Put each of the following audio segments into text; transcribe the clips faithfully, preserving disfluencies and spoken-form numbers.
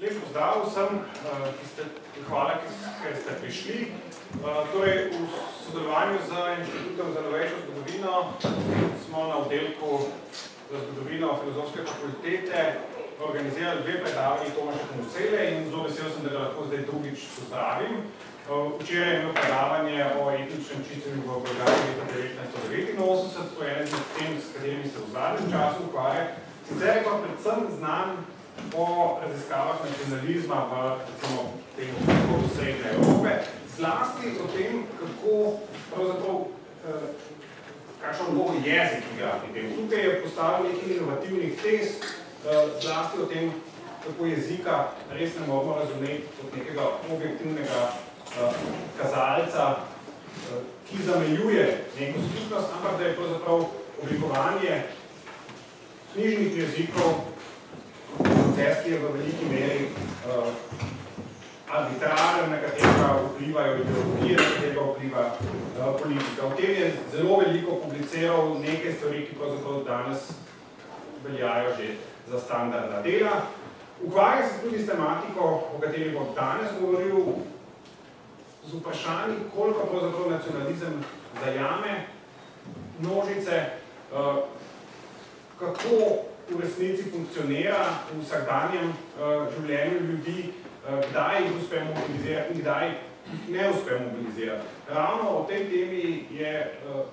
Lep pozdrav vsem, ki ste, hvala, ker ste prišli. Torej, v sodelovanju z Inštitutom za novejšo zgodovino smo na oddelku za zgodovino Filozofske fakultete organizirali dve predavanji Tomaša Knusele in zelo vesel sem, da ga lahko zdaj drugič pozdravim. Včeraj je imel predavanje o etničnem čiščenju v Bolgariji leta devetnajststo devetinosemdeset, to je eden izmed tem, s katerimi se v zadnjem času ukvarja. Sicer je pa predvsem znan po raziskavah nacionalizma v, recimo, tem vzhodu Srednje Evrope, zlasti o tem, kako pravzaprav, kakšno vlogo jezik igra pri tem. Tukaj je postavil nekaj inovativnih tez, zlasti o tem, kako jezika res ne moramo razumeti kot nekega objektivnega kazalca, ki zamejuje neko skupnost, ampak da je pravzaprav oblikovanje knjižnih jezikov proces, ki je v veliki meri uh, arbitraren, na katerega vplivajo ideologije, na katerega vpliva uh, politika. V tem je zelo veliko publiciral nekaj stvari, ki pravzaprav danes veljajo že za standardna dela. Ukvarja se tudi s tematiko, o kateri bom danes govoril, z vprašanji, koliko pravzaprav nacionalizem zajame množice, uh, kako v resnici funkcionira v vsakdanjem uh, življenju ljudi, uh, kdaj jih uspe mobilizirati in kdaj jih ne uspe mobilizirati. Ravno o tej temi je uh,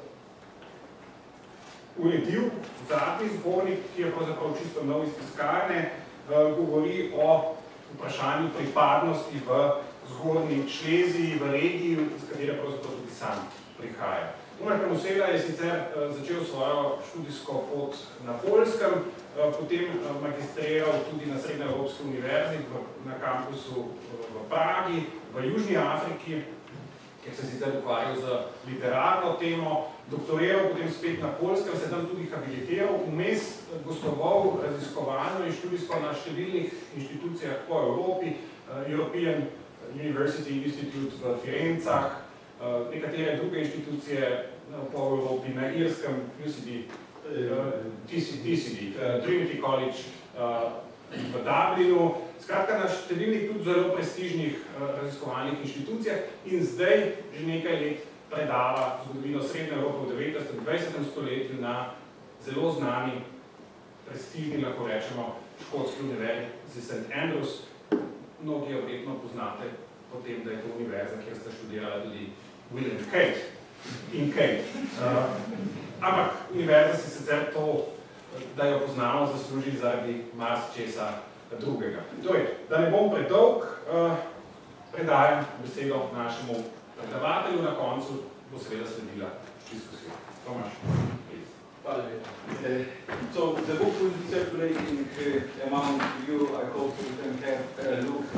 uredil zadnji zbornik, ki je pravzaprav čisto nov iz tiskarne, uh, govori o vprašanju pripadnosti v zgornji Šleziji, v regiji, iz katere pravzaprav tudi sam prihaja. Tomaš Knusela je sicer uh, začel svojo študijsko pot na Poljskem, uh, potem uh, magistriral tudi na Srednjeevropski univerzi v, na kampusu uh, v Pragi, v Južni Afriki, kjer se sicer ukvarjal z literarno temo, doktoriral potem spet na Poljskem, se tam tudi habilitiral, vmes gostoval raziskovalno in študijsko na številnih inštitucijah po Evropi, uh, European University Institute v Firencah, Uh, nekatere druge inštitucije uh, po Evropi, na Irskem, U C D, uh, T C D, uh, Trinity College uh, v Dublinu, skratka na številnih tudi zelo prestižnih uh, raziskovalnih inštitucijah in zdaj že nekaj let predava zgodovino Srednje Evrope v devetnajstem in dvajsetem stoletju na zelo znani, prestižni, lahko rečemo, škotski univerzi Saint Andrews. Mnogi jo verjetno poznate po tem, da je to univerza, kjer sta študirala tudi William Kate in Kate. Uh, ampak univerza si sicer to, da jo poznamo, zasluži zaradi marsičesa drugega. Torej, da ne bom predolg, uh, predajam besedo našemu predavatelju, na koncu bo seveda sledila diskusija. Tomaš, please. Hvala lepa. Uh, so, the book will be circulating uh, among you. I hope you can have a look.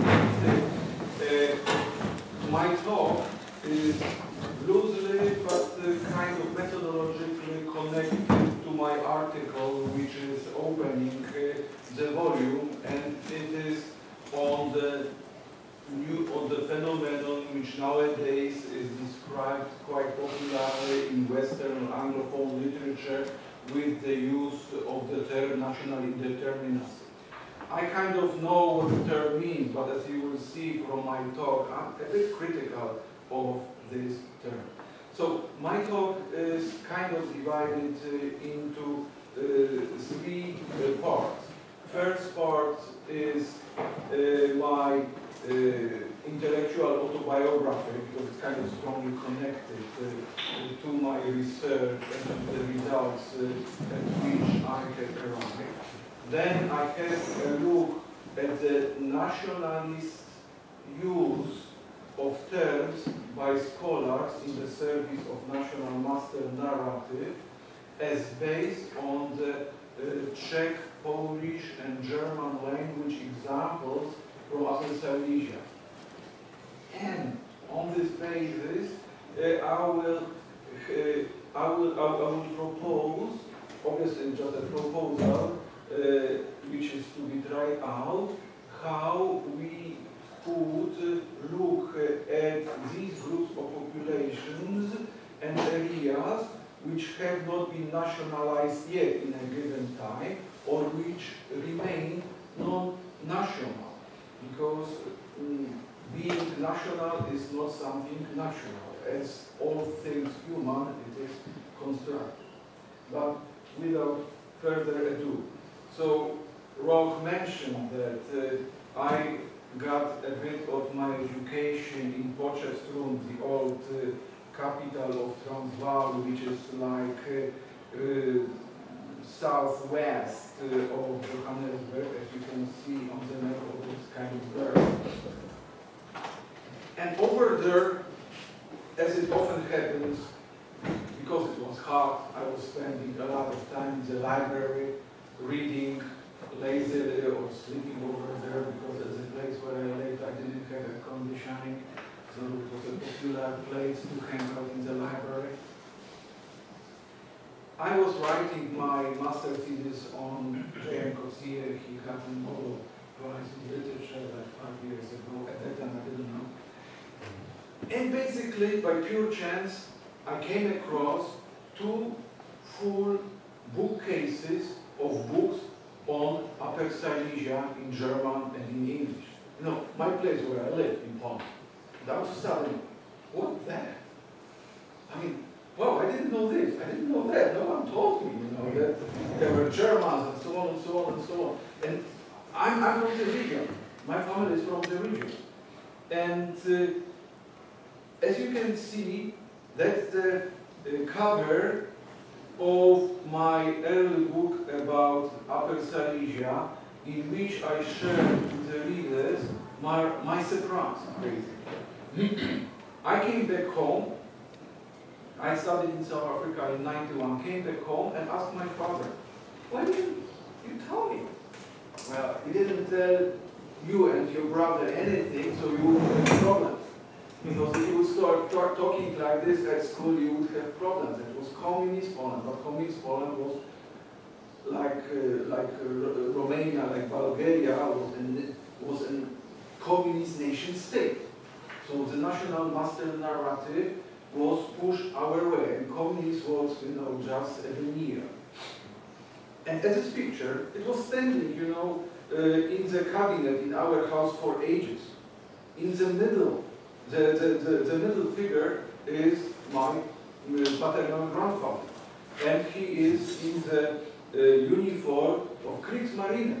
Uh, my talk is loosely but uh, kind of methodologically connected to my article, which is opening uh, the volume, and it is on the new on the phenomenon which nowadays is described quite popularly in Western Anglophone literature with the use of the term national indeterminacy. I kind of know what the term means, but as you will see from my talk, I'm a bit critical of this term. So my talk is kind of divided uh, into uh, three uh, parts. First part is uh, my uh, intellectual autobiography, because it's kind of strongly connected uh, to my research and the results uh, at which I have arrived. Then I have a look at the nationalist use of terms by scholars in the service of national master narrative as based on the uh, Czech, Polish and German language examples from Upper Silesia. And on this basis, uh, I will uh, I will I, I will propose, obviously just a proposal, uh, which is to be tried out, how we could look at these groups of populations and areas which have not been nationalized yet in a given time, or which remain non-national. because mm, being national is not something natural. As all things human, it is constructed. But without further ado, so Rok mentioned that uh, I got a bit of my education in Potchefstroom, the old uh, capital of Transvaal, which is like uh, uh, southwest uh, of Johannesburg, as you can see on the map of this kind of bird. And over there, as it often happens, because it was hard, I was spending a lot of time in the library, reading lazily or sleeping over there, because as a place where I lived, I didn't have air conditioning, so it was a popular place to hang out in the library. I was writing my master thesis on J M Coetzee. He got a Nobel Prize in Literature like five years ago. At that time, I didn't know. And basically, by pure chance, I came across two full bookcases of books on Upper Silesia in German and in English. You know, my place where I live, in Poland. That was suddenly, what that? I mean, wow, I didn't know this, I didn't know that, no one told me, you know, that there were Germans and so on and so on and so on. And I'm, I'm from the region, my family is from the region. And uh, as you can see, that's the, the cover of my early book about Upper Silesia, in which I shared with the readers my, my surprise, basically. I came back home. I studied in South Africa in ninety-one, came back home and asked my father, why didn't you tell me? Well, he didn't tell you and your brother anything, so you wouldn't have problems. Because if you would start, start talking like this at school, you would have problems. It was communist Poland, but communist Poland was like uh, like uh, Romania, like Bulgaria, was an, was a communist nation state. So the national master narrative was pushed our way, and communism was, you know, just a veneer. And at this picture, it was standing, you know, uh, in the cabinet in our house for ages. In the middle, the, the, the, the middle figure is my paternal grandfather. And he is in the uh, uniform of Kriegsmarine.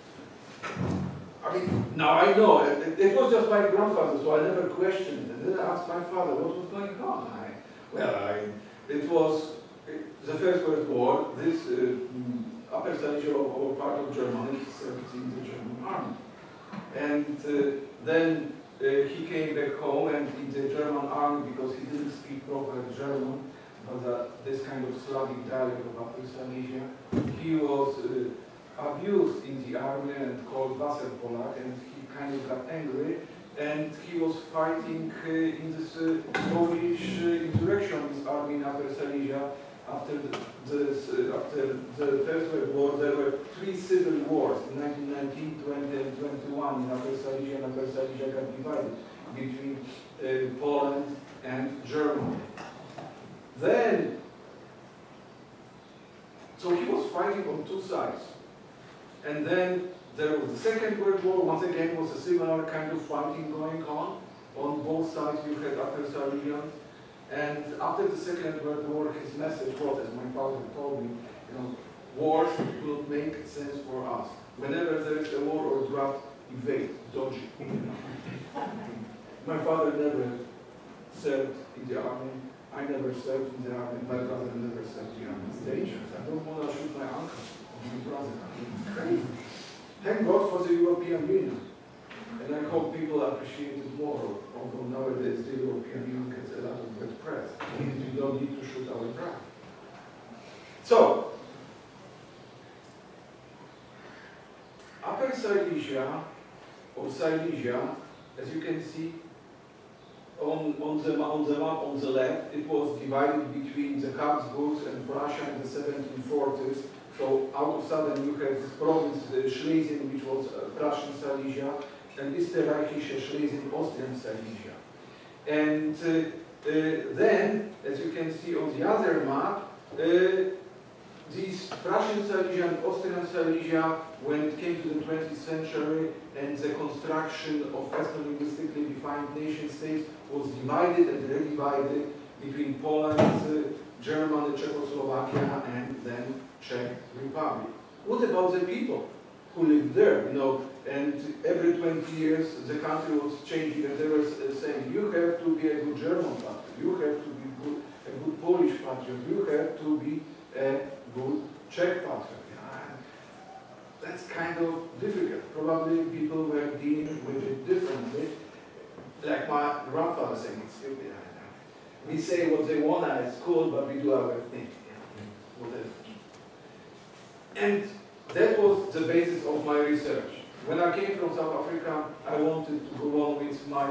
I mean, now I know, it, it was just my grandfather, so I never questioned it. And then I asked my father, what was going on? I, well, I, it was it, the First World War. This uh, Upper Silesia, or part of Germany, served in the German army. And uh, then uh, he came back home, and in the German army, because he didn't speak proper German, but uh, this kind of Slavic dialect of Upper Silesia, he was uh, abused in the army and called Wasserpolak, and he kind of got angry, and he was fighting uh, in this uh, Polish uh, insurrectionist army in Upper Silesia. After the, this, uh, after the First World War, there were three civil wars in nineteen nineteen, twenty, and twenty-one in Upper Silesia, and Upper Silesia got divided between uh, Poland and Germany. Then, so he was fighting on two sides. And then there was the Second World War. Once again, was a similar kind of fighting going on. On both sides, you had Upper Silesia. And after the Second World War, his message was, as my father told me, you know, wars will make sense for us. Whenever there is a war or drought, evade, dodge. You know. My father never served in the army. I never served in the army. My brother never served in the army. It's dangerous. I don't want to shoot my uncle. Crazy. Thank God for the European Union. And I hope people appreciate it more, although nowadays the European Union gets a lot of bad press. We don't need to shoot our bride. So, Upper Silesia, or Silesia, as you can see, on, on, the, on the map on the left, it was divided between the Habsburgs and Prussia in the seventeen forties. So out of sudden you have this province, uh, Schlesien, which was uh, Prussian Silesia, and Österreichische Schlesien, Austrian Silesia. And uh, uh, then, as you can see on the other map, uh, these Prussian Silesia and Austrian Silesia, when it came to the twentieth century and the construction of ethno-linguistically defined nation states was divided and redivided between Poland, uh, Germany, Czechoslovakia, and then Czech Republic. What about the people who lived there? You know, and every twenty years the country was changing, and they were saying, you have to be a good German patriot, you have to be good, a good Polish patriot, you have to be a good Czech patriot. Yeah. That's kind of difficult. Probably people were dealing with it differently. Like my grandfather saying, it's stupid. We say what they want at school, but we do our thing. Whatever. And that was the basis of my research. When I came from South Africa, I wanted to go on with my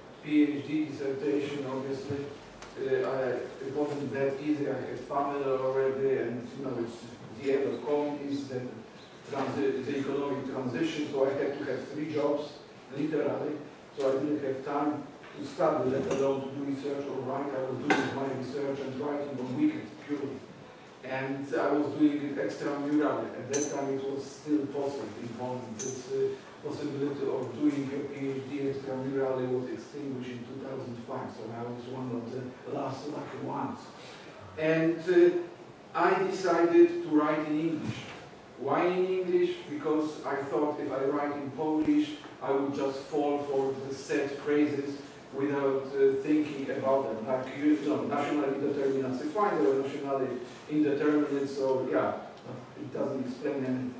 PhD dissertation, obviously. Uh, I, it wasn't that easy. I had family already, and you know, it's the end of communities, then the, the economic transition, so I had to have three jobs, literally. So I didn't have time to study, let alone to do research or write. I was doing my research and writing on weekends, purely. And I was doing it extramurally. At that time it was still possible in Poland. This uh, possibility of doing a PhD extramurally was extinguished in two thousand five, so I was one of the last lucky ones. And uh, I decided to write in English. Why in English? Because I thought if I write in Polish, I would just fall for the set phrases without uh, thinking about them. Like, you know, national indeterminacy, fine, there were nationally indeterminate, so yeah, it doesn't explain anything.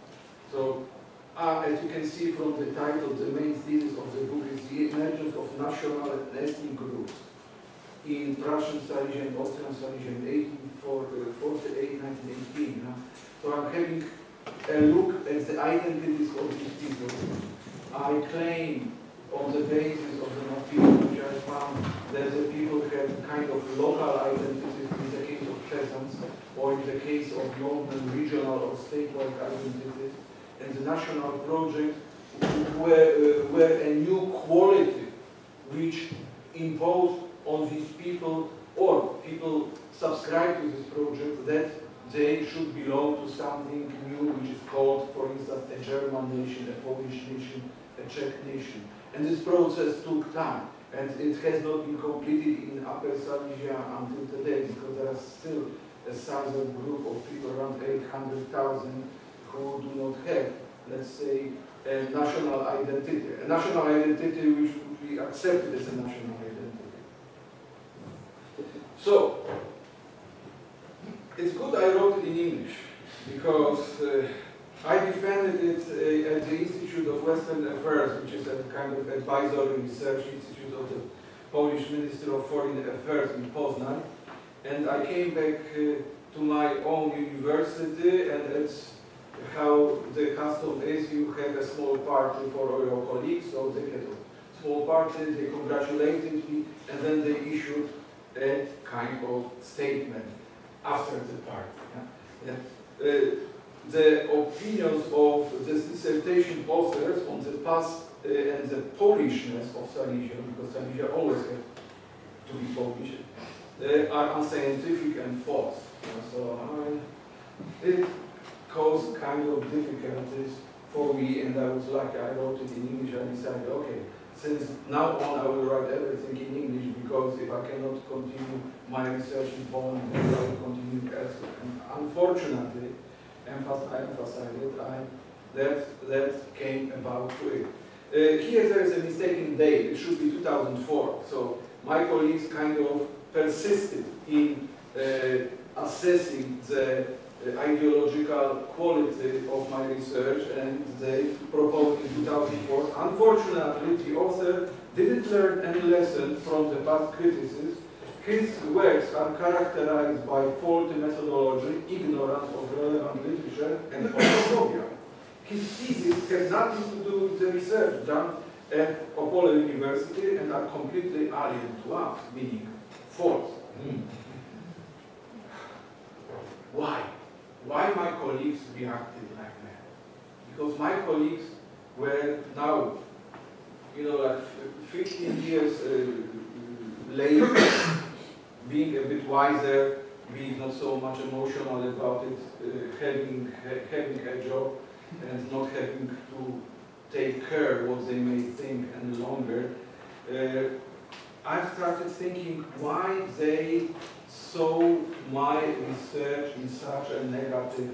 So, uh, as you can see from the title, the main thesis of the book is the emergence of national and ethnic groups in Prussian Silesia and Austrian Silesia in eighteen forty-eight, nineteen eighteen. Huh? So I'm having a look at the identities of these people. I claim on the basis of the material which I found that the people have kind of local identities in the case of peasants, or in the case of northern regional or statewide identities, and the national project were, uh, were a new quality which imposed on these people, or people subscribe to this project, that they should belong to something new which is called, for instance, a German nation, a Polish nation, a Czech nation. And this process took time, and it has not been completed in Upper Silesia until today, because there are still a sizable group of people, around eight hundred thousand, who do not have, let's say, a national identity, a national identity which would be accepted as a national identity. So, it's good I wrote it in English, because uh, I defended it uh, at the Institute of Western Affairs, which is a kind of advisory research institute of the Polish Ministry of Foreign Affairs in Poznań. And I came back uh, to my own university, and it's how the custom is, you have a small party for your colleagues, so they had a small party, they congratulated me, and then they issued a kind of statement after the party. Yeah? Yeah. Uh, the opinions of the dissertation authors on the past uh, and the Polishness of Silesia, because Silesia always had to be Polish, uh, are unscientific and false. Yeah, so uh, it caused kind of difficulties for me, and I was lucky I wrote it in English. I decided, okay, since now on I will write everything in English, because if I cannot continue my research in Poland, then I will continue elsewhere. And unfortunately, I emphasize it, I, that, that came about to it. Uh, here there is a mistaken date, it should be two thousand four, so my colleagues kind of persisted in uh, assessing the uh, ideological quality of my research, and they proposed in two thousand four. Unfortunately, the author didn't learn any lesson from the past criticism. His works are characterized by faulty methodology, ignorance of relevant literature, and homophobia. His thesis has nothing to do with the research done at Opole University and are completely alien to us, meaning false. Mm. Why? Why my colleagues reacted like that? Because my colleagues were now, you know, like fifteen years uh, later, being a bit wiser, be not so much emotional about it, uh, having, ha having a job and not having to take care what they may think any longer. Uh, I've started thinking why they saw my research in such a negative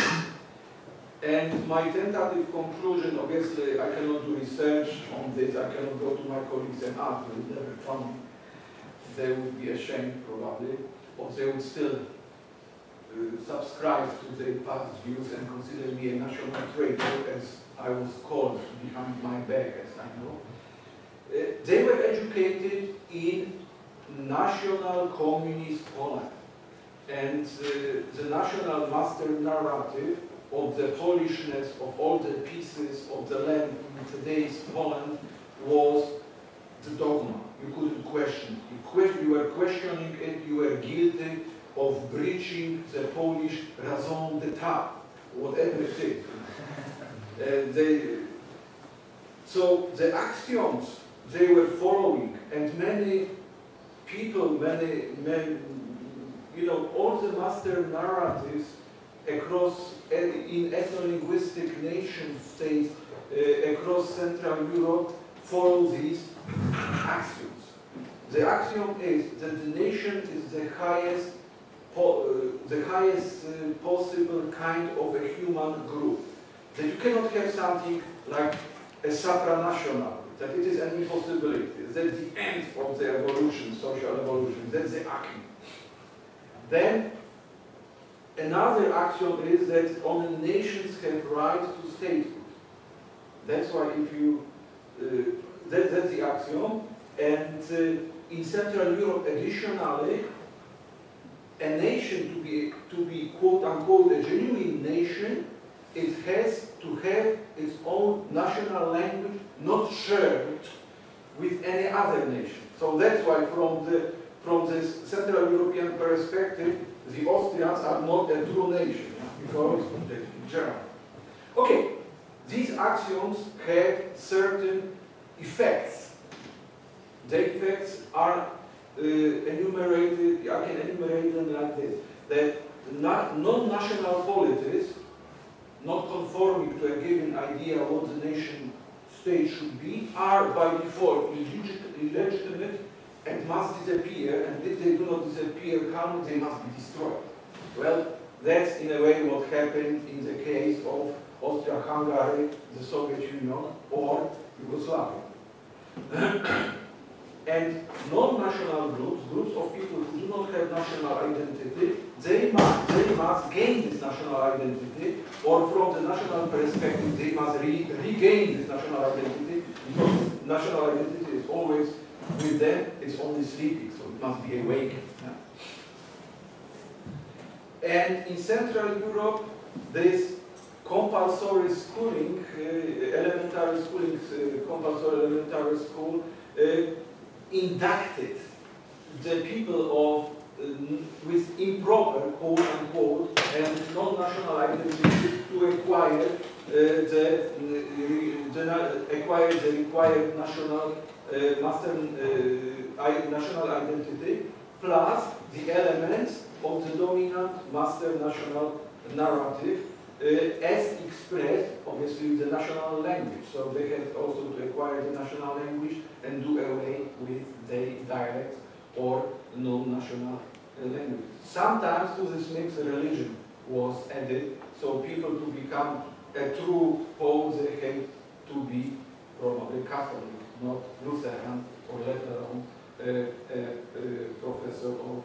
and my tentative conclusion, obviously I cannot do research on this, I cannot go to my colleagues and ask, they would never fund me. They would be ashamed probably, or they would still uh, subscribe to their past views and consider me a national traitor, as I was called behind my back, as I know. Uh, they were educated in national communist Poland, and uh, the national master narrative of the Polishness of all the pieces of the land in today's Poland was the dogma. You couldn't question it. You, question, you were questioning it, you were guilty of breaching the Polish raison d'etat, whatever it is. uh, they, so the axioms they were following, and many people, many, many, you know, all the master narratives across, in ethno-linguistic nation states uh, across Central Europe follow these axioms. The axiom is that the nation is the highest, po uh, the highest uh, possible kind of a human group. That you cannot have something like a supranational, that it is an impossibility. That's the end of the evolution, social evolution. That's the axiom. Then another axiom is that only nations have right to statehood. That's why if you, uh, that, that's the axiom. And uh, in Central Europe, additionally, a nation to be, to be quote unquote a genuine nation, it has to have its own national language, not shared with any other nation. So that's why from the from this Central European perspective, the Austrians are not a true nation, because they're German. Okay, these axioms have certain effects. The effects are uh, enumerated, I can enumerate them like this, that non-national polities, not conforming to a given idea what the nation state should be, are by default illegitimate and must disappear, and if they do not disappear, how they must be destroyed. Well, that's in a way what happened in the case of Austria-Hungary, the Soviet Union, or Yugoslavia. And non-national groups, groups of people who do not have national identity, they must, they must gain this national identity, or from the national perspective, they must re regain this national identity, because national identity is always with them, it's only sleeping, so it must be awakened. Yeah? And in Central Europe, this compulsory schooling, uh, elementary schooling, uh, compulsory elementary school, uh, inducted the people of uh, with improper, quote unquote, and non-national identity to acquire uh, the, uh, the acquire the required national uh, master uh, national identity, plus the elements of the dominant master national narrative, uh, as expressed, obviously, the national language. So they had also to acquire the national language and do away with the dialects or non-national language. Sometimes to this mix, religion was added, so people to become a true Pope, they had to be probably Catholic, not Lutheran, or let alone a, a, a professor of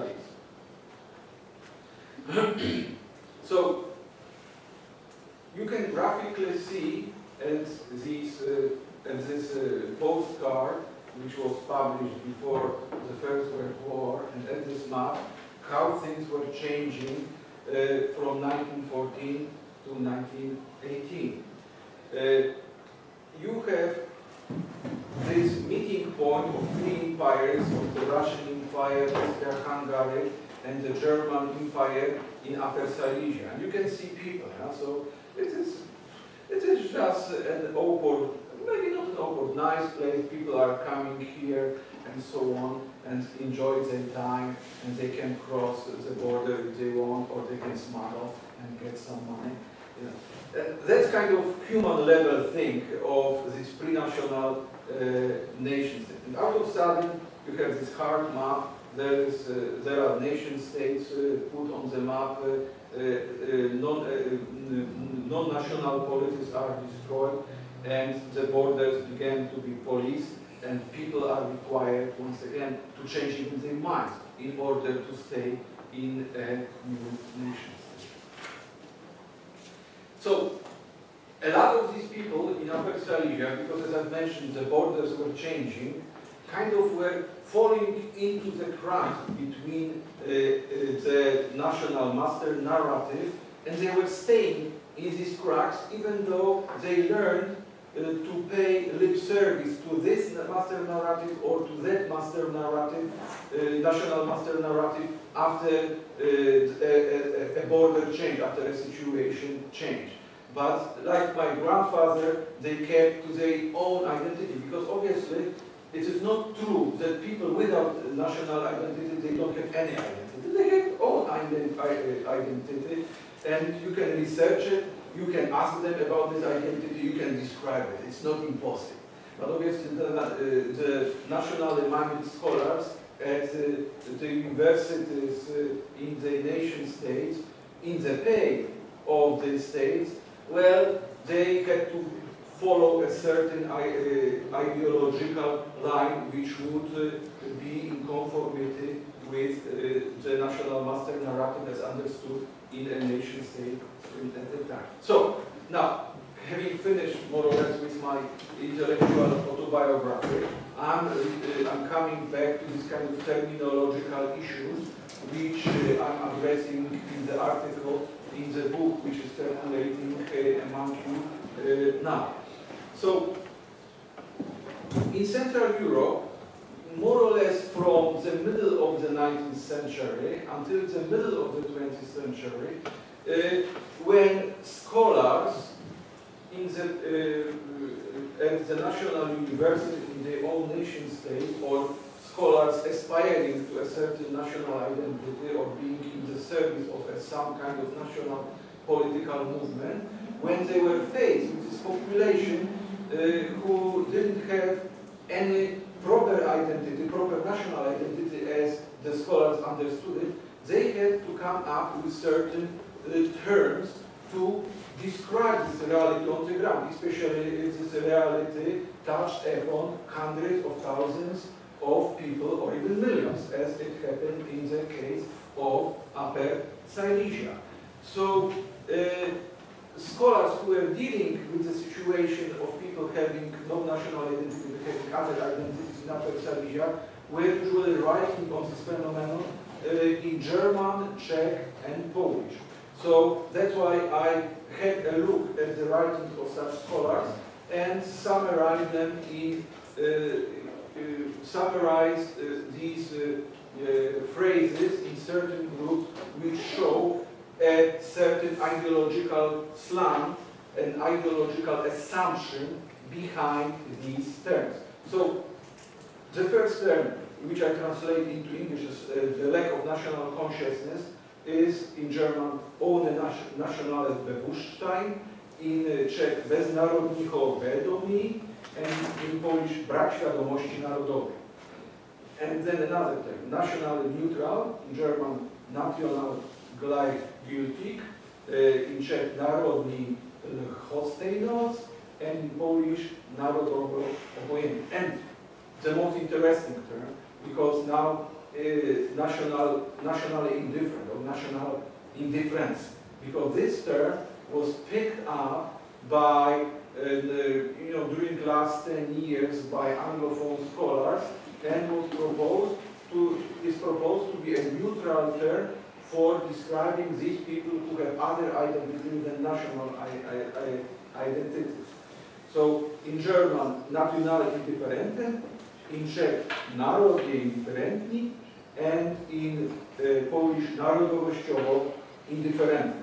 Judaism. So you can graphically see at these uh, at this uh, postcard, which was published before the First World War, and at this map, how things were changing uh, from nineteen fourteen to nineteen eighteen. Uh, you have this meeting point of three empires, of the Russian Empire, Austria-Hungary, and the German Empire in Upper Silesia. And you can see people, yeah? So it is, it is just an awkward, maybe not an awkward, nice place, people are coming here and so on. and enjoy their time, and they can cross the border if they want, or they can smuggle and get some money. You know. Uh, that's kind of human level thing of this pre-national uh, nation state. And out of sudden, you have this hard map. There is, uh, there are nation states uh, put on the map. Uh, uh, uh, non, uh, non-national polities are destroyed, and the borders began to be policed, and people are required once again to change even their minds in order to stay in a new nation state. So, a lot of these people in Upper Silesia, because as I've mentioned, the borders were changing, kind of were falling into the cracks between uh, uh, the national master narrative, and they were staying in these cracks even though they learned uh, to pay lip service to this master narrative or to that master narrative, uh, national master narrative, after uh, a, a, a border change, after a situation change. But like my grandfather, they kept to their own identity, because obviously it is not true that people without national identity, they don't have any identity. They have own identity, and you can research it, you can ask them about this identity, you can describe it. It's not impossible. But obviously the, uh, the nationally minded scholars at uh, the universities uh, in the nation states, in the pay of the states, well, they had to follow a certain uh, ideological line which would uh, be in conformity with uh, the national master narrative as understood in a nation state at the time. So, now, having finished more or less with my intellectual autobiography, I'm, uh, I'm coming back to this kind of terminological issues which uh, I'm addressing in the article, in the book which is circulating uh, among you uh, now. So, in Central Europe, more or less from the middle of the nineteenth century until the middle of the twentieth century, uh, when scholars in the, uh, at the national university in their own nation state, or scholars aspiring to a certain national identity or being in the service of a, some kind of national political movement, when they were faced with this population uh, who didn't have any proper identity, proper national identity as the scholars understood it, they had to come up with certain uh, terms to describe this reality on the ground, especially if this reality touched upon hundreds of thousands of people, or even millions, as it happened in the case of Upper Silesia. So, uh, scholars who were dealing with the situation of people having no national identity, but having other identities in Upper Silesia, were usually writing on this phenomenon uh, in German, Czech, and Polish. So that's why I had a look at the writings of such scholars and summarized them in uh, uh, summarized uh, these uh, uh, phrases in certain groups which show a certain ideological slant, an ideological assumption behind these terms. So, the first term, which I translate into English as uh, the lack of national consciousness, is in German ohne nationale Bewusstsein, in uh, Czech beznarodního vědomí, and in Polish brak świadomości narodowej. And then another term, nationally neutral, in German national gleichgültig, uh, in Czech narodní lhostejnost, and in Polish narodowo obojętny. And the most interesting term, because now uh, national, nationally indifferent, or national indifference, because this term was picked up by, uh, the, you know, during the last ten years by Anglophone scholars, and was proposed to, is proposed to be a neutral term for describing these people who have other identities than national I, I, I, identities. So in German, nationale indifferente, in Czech, narodnie indifferentni, and in uh, Polish, narodowościowo indifferentni.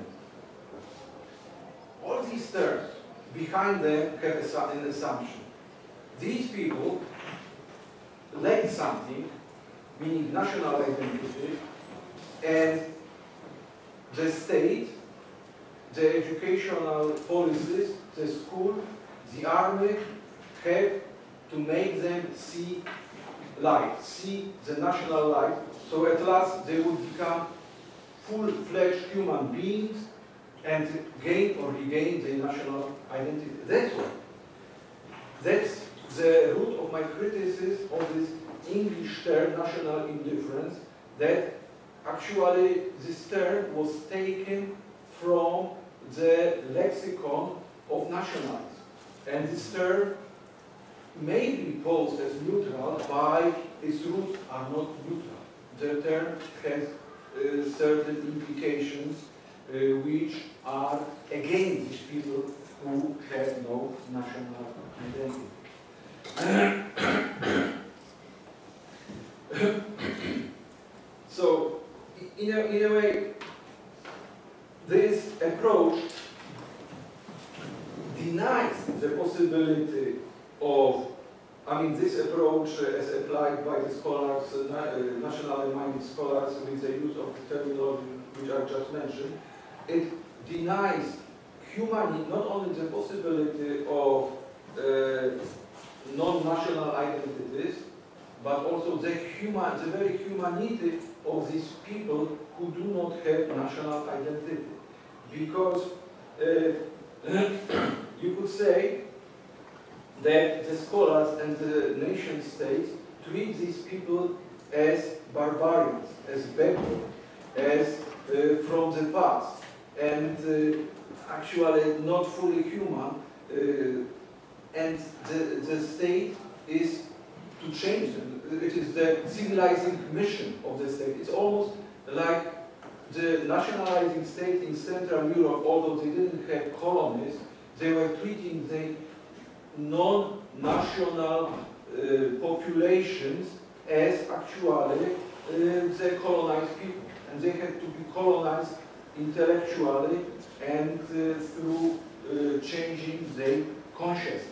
All these terms, behind them have an assumption. These people lack something meaning national identity, and the state, the educational policies, the school, the army have to make them see light, see the national light, so at last they would become full-fledged human beings and gain or regain their national identity. That's what. That's the root of my criticism of this English term, national indifference, that actually this term was taken from the lexicon of nationalism. And this term may be posed as neutral, by its roots are not neutral. The term has uh, certain implications uh, which are against these people who have no national identity. So, in a, in a way, this approach denies the possibility of, I mean, this approach uh, as applied by the scholars, uh, na uh, nationally minded scholars with the use of the terminology which I just mentioned, it denies humanity not only the possibility of uh, non-national identities, but also the human, the very humanity of these people who do not have national identity. Because uh, you could say that the scholars and the nation states treat these people as barbarians, as backward, as uh, from the past, and uh, actually not fully human, uh, and the, the state is to change them. It is the civilizing mission of the state. It's almost like the nationalizing state in Central Europe, although they didn't have colonies, they were treating the non-national uh, populations as actually uh, the colonized people. And they had to be colonized intellectually and uh, through uh, changing their consciousness.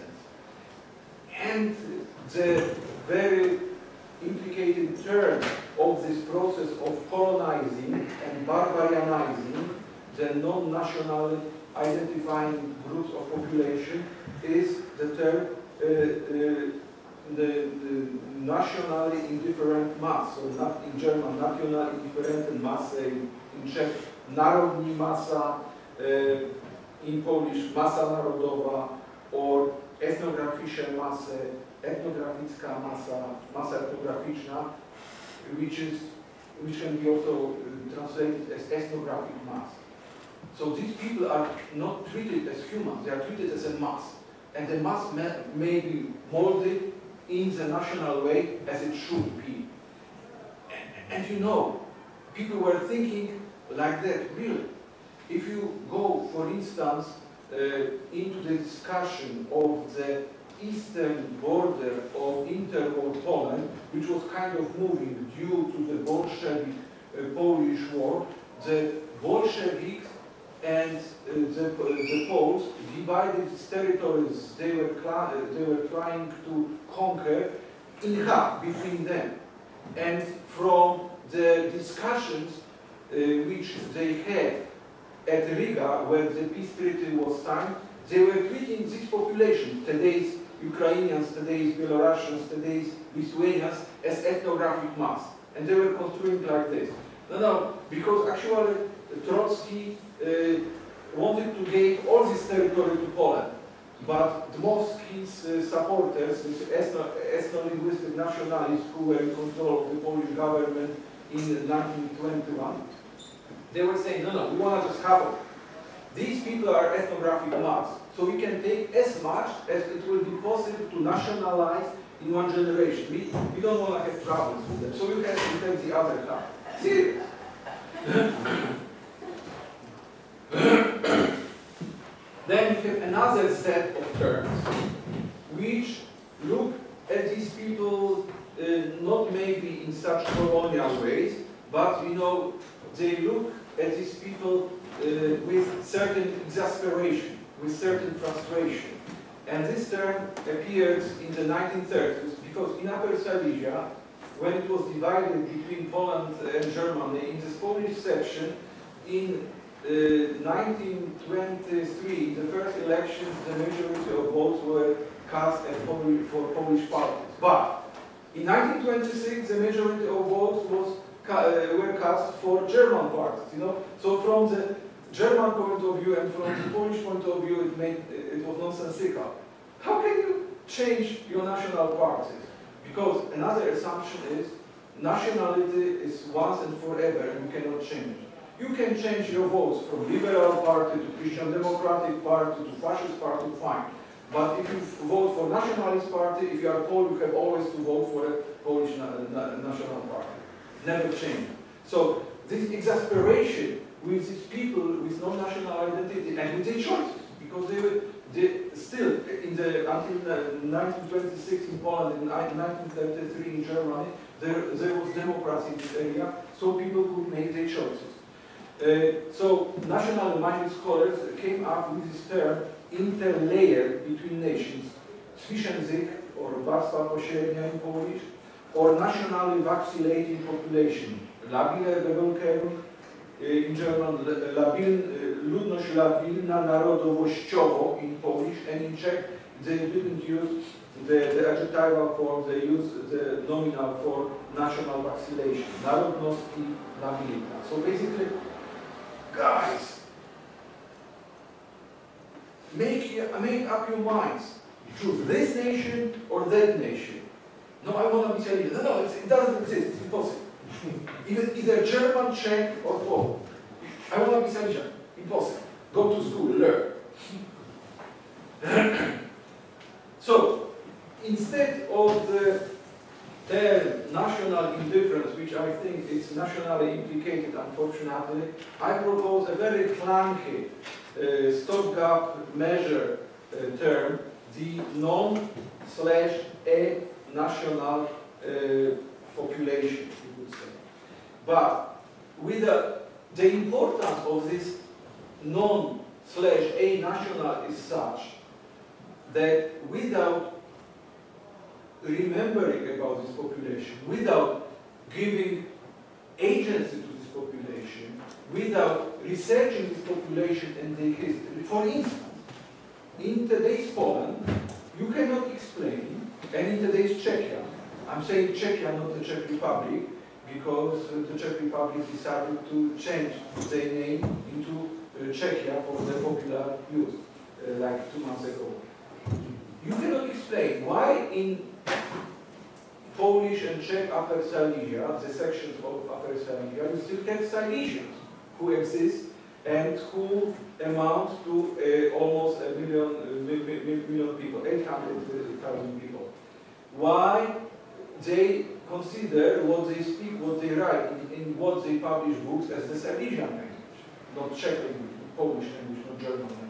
And the very implicated term of this process of colonizing and barbarianizing the non-national identifying groups of population is the term uh, uh, the, the nationally indifferent mass, so not in German, national indifferent mass, in, in Czech, narodní masa, uh, in Polish, masa narodowa, or etnograficzne masy, etnograficka masa, masa etnograficzna, which is which can be also uh, translated as ethnographic mass. So these people are not treated as humans; they are treated as a mass, and the mass may, may be molded in the national way as it should be. And, and you know, people were thinking like that, really. If you go, for instance, uh, into the discussion of the eastern border of interwar Poland, which was kind of moving due to the Bolshevik uh, Polish war, the Bolsheviks and uh, the, uh, the Poles divided these territories they were, uh, they were trying to conquer in half between them. And from the discussions uh, which they had at Riga, where the peace treaty was signed, they were treating this population, today's Ukrainians, today's Belarusians, today's Lithuanians, as ethnographic mass. And they were construing like this. No, no, because actually Trotsky uh, wanted to give all this territory to Poland. But the most his uh, supporters, these ethno-linguistic nationalists who were in control of the Polish government in nineteen twenty-one, they were saying, no, no, we want to just have it. These people are ethnographic mass, so we can take as much as it will be possible to nationalize in one generation. We, we don't want to have problems with them, so we have to take the other half. See? Then we have another set of terms which look at these people uh, not maybe in such colonial ways, but you know, they look at these people uh, with certain exasperation, with certain frustration. And this term appears in the nineteen thirties because in Upper Silesia when it was divided between Poland and Germany, in this Polish section, in uh, nineteen twenty-three, the first elections, the majority of votes were cast at Polish, for Polish parties. But in nineteen twenty-six, the majority of votes was ca uh, were cast for German parties. You know, so from the German point of view and from the Polish point of view, it made it was nonsensical. How can you change your national parties? Because another assumption is nationality is once and forever, and you cannot change. You can change your votes from Liberal Party to Christian Democratic Party to Fascist Party, fine. But if you vote for Nationalist Party, if you are Polish, you have always to vote for a Polish na na National Party. Never change. So this exasperation with these people with no national identity and with their choices, because they were they still in the until nineteen twenty-six in Poland and nineteen thirty-three in Germany, there there was democracy in this area, so people could make their choices. Uh, so national-minded scholars came up with this term interlayer between nations, zwischenzyk or warstwa pośrednia in Polish, or nationally vacillating population, labile Bevölkerung, in German, labil, ludność labilna narodowościowo in Polish, and in Czech they didn't use the, the adjectival form, they used the nominal form national vacillation, narodności labilna. So basically, guys, make, make up your minds. Choose this nation or that nation. No, I want to be telling you, no, no, it doesn't exist, it's impossible. Even either German, Czech, or Polish. I want to be Salesian. Impossible. Go to school, learn. So, instead of the term national indifference, which I think is nationally implicated, unfortunately, I propose a very clunky uh, stopgap measure uh, term, the non slash a national uh, population, you would say. But with the, the importance of this non slash a national is such that without remembering about this population, without giving agency to this population, without researching this population and their history, for instance, in today's Poland, you cannot explain, and in today's Czechia, I'm saying Czechia, not the Czech Republic, because the Czech Republic decided to change their name into uh, Czechia for the popular use, uh, like two months ago. You cannot explain why in Polish and Czech Upper Silesia, the sections of Upper Silesia, you still have Silesians who exist and who amount to uh, almost a million, uh, million people, eight hundred thousand people. Why they consider what they speak, what they write, in, in what they publish books as the Silesian language, not Czech language, Polish language, not German language.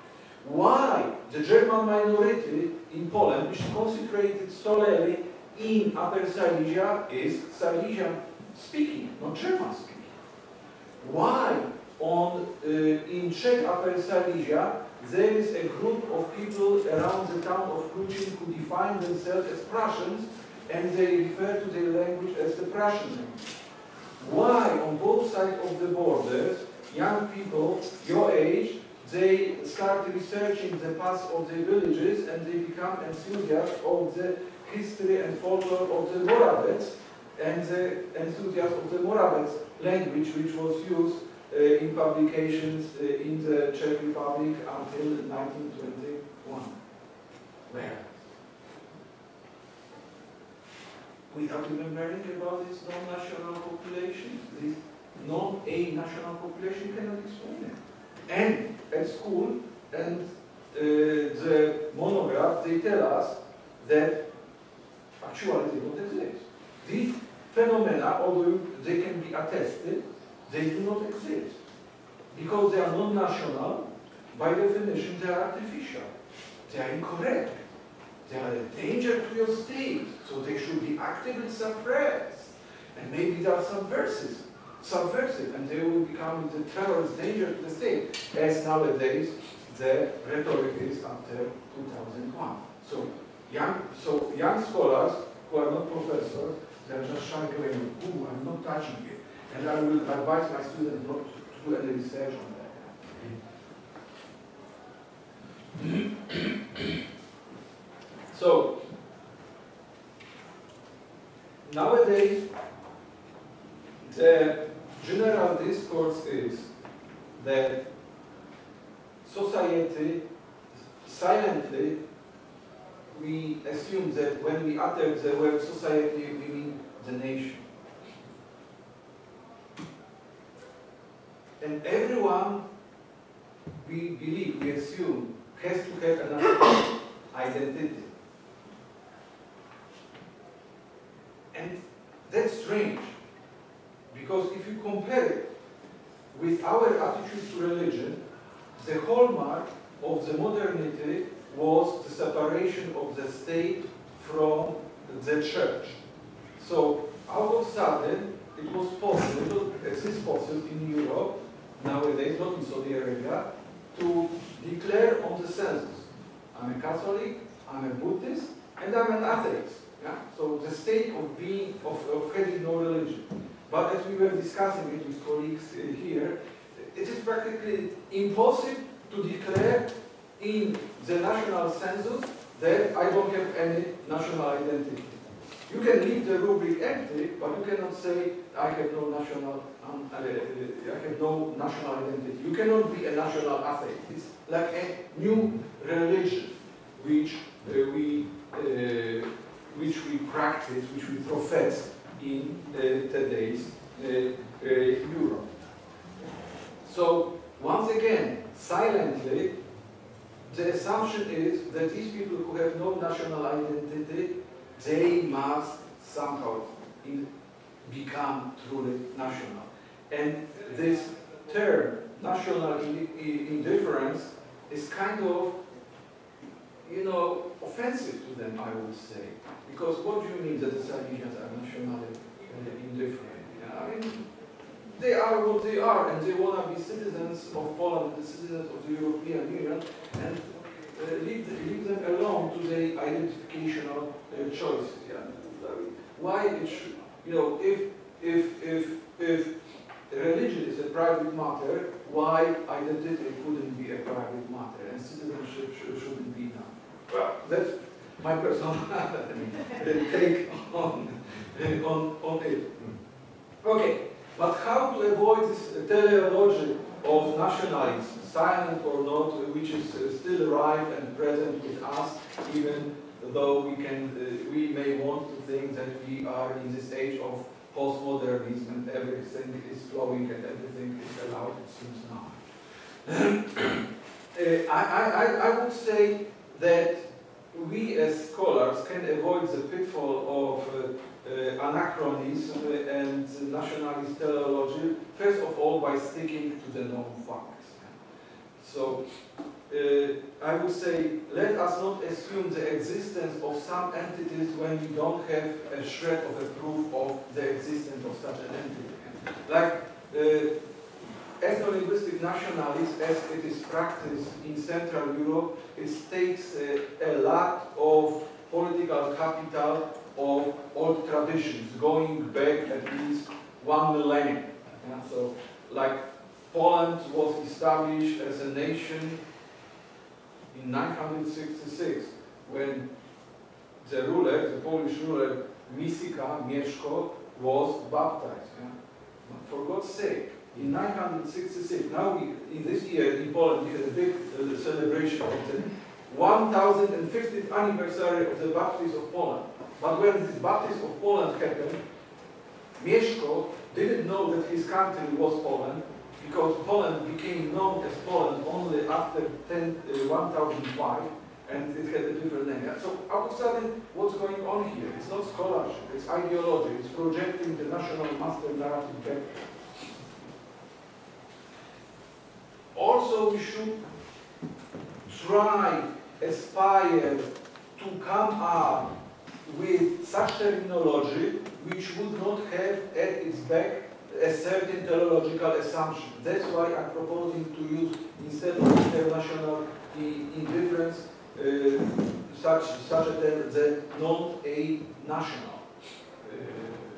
Why the German minority in Poland, which is concentrated solely in Upper Silesia, is Silesian speaking, not German speaking? Why on uh, in Czech Upper Silesia there is a group of people around the town of Krucin who define themselves as Prussians, and they refer to their language as the Prussian language? Why on both sides of the borders, young people your age, they start researching the past of their villages and they become enthusiasts of the history and folklore of the Moravets and the enthusiasts of the Moravets language, which was used uh, in publications uh, in the Czech Republic until nineteen twenty-one. Where? Without remembering about this non-national population, this non-A national population cannot explain it. And at school and uh, the monograph, they tell us that actually they don't exist. These phenomena, although they can be attested, they do not exist. Because they are non-national, by definition they are artificial. They are incorrect. They are a danger to your state, so they should be actively suppressed. And maybe they are subversive. subversive, and they will become the terrorist danger to the state, as nowadays the rhetoric is after two thousand one. So young, so young scholars who are not professors, They're just shying away. Ooh, I'm not touching it. And I will advise my students not to do any research on that. So, nowadays, the general discourse is that society, silently, we assume that when we utter the word society, we mean the nation. And everyone, we believe, we assume, has to have a national identity. And that's strange, because if you compare it with our attitude to religion, the hallmark of the modernity was the separation of the state from the church. So, out of sudden, it was possible, it is possible in Europe, nowadays, not in Saudi Arabia, to declare on the census, I'm a Catholic, I'm a Buddhist, and I'm an atheist. Yeah? So the state of being, of, of having no religion. But as we were discussing it with colleagues uh, here, it is practically impossible to declare in the national census that I don't have any national identity. You can leave the rubric empty, but you cannot say I have no national, um, uh, I have no national identity. You cannot be a national atheist. It's like a new religion, which uh, we uh, which we practice, which we profess in uh, today's uh, uh, Europe. So once again, silently, the assumption is that these people who have no national identity, they must somehow in, become truly national. And this term, national in, in, indifference, is kind of, you know, offensive to them, I would say. Because what do you mean that the Serbians are nationally uh, indifferent? Yeah, I mean, they are what they are, and they want to be citizens of Poland, the citizens of the European Union, and uh, leave, leave them alone to their identificational uh, choices. Yeah? Why it should, you know, if, if, if, if religion is a private matter, why identity couldn't be a private matter, and citizenship sh shouldn't be done? Well, that's my personal take on, on, on it. Okay, but how to avoid this teleology of nationalism, silent or not, which is uh, still alive and present with us, even though we can, uh, we may want to think that we are in this age of postmodernism and everything is flowing and everything is allowed, it seems now. uh, I, I, I would say that we as scholars can avoid the pitfall of uh, uh, anachronism and nationalist teleology, first of all by sticking to the known facts. So, uh, I would say, let us not assume the existence of some entities when we don't have a shred of a proof of the existence of such an entity. Like, uh, ethno-linguistic nationalism, as it is practiced in Central Europe, it takes uh, a lot of political capital of old traditions, going back at least one millennium. Yeah? So, like Poland was established as a nation in nine hundred sixty-six, when the ruler, the Polish ruler, Misica, Mieszko, was baptized. Yeah? For God's sake, in nine hundred sixty-six, now we, in this year in Poland, we had a big uh, celebration of the one thousand fiftieth anniversary of the baptism of Poland. But when this baptism of Poland happened, Mieszko didn't know that his country was Poland, because Poland became known as Poland only after one thousand five, and it had a different name. So all of a sudden, what's going on here? It's not scholarship, it's ideology, it's projecting the national master narrative back. Also, we should try, aspire to come up with such terminology which would not have at its back a certain teleological assumption. That's why I'm proposing to use, instead of international indifference, uh, such, such a term, the non-a national. Uh,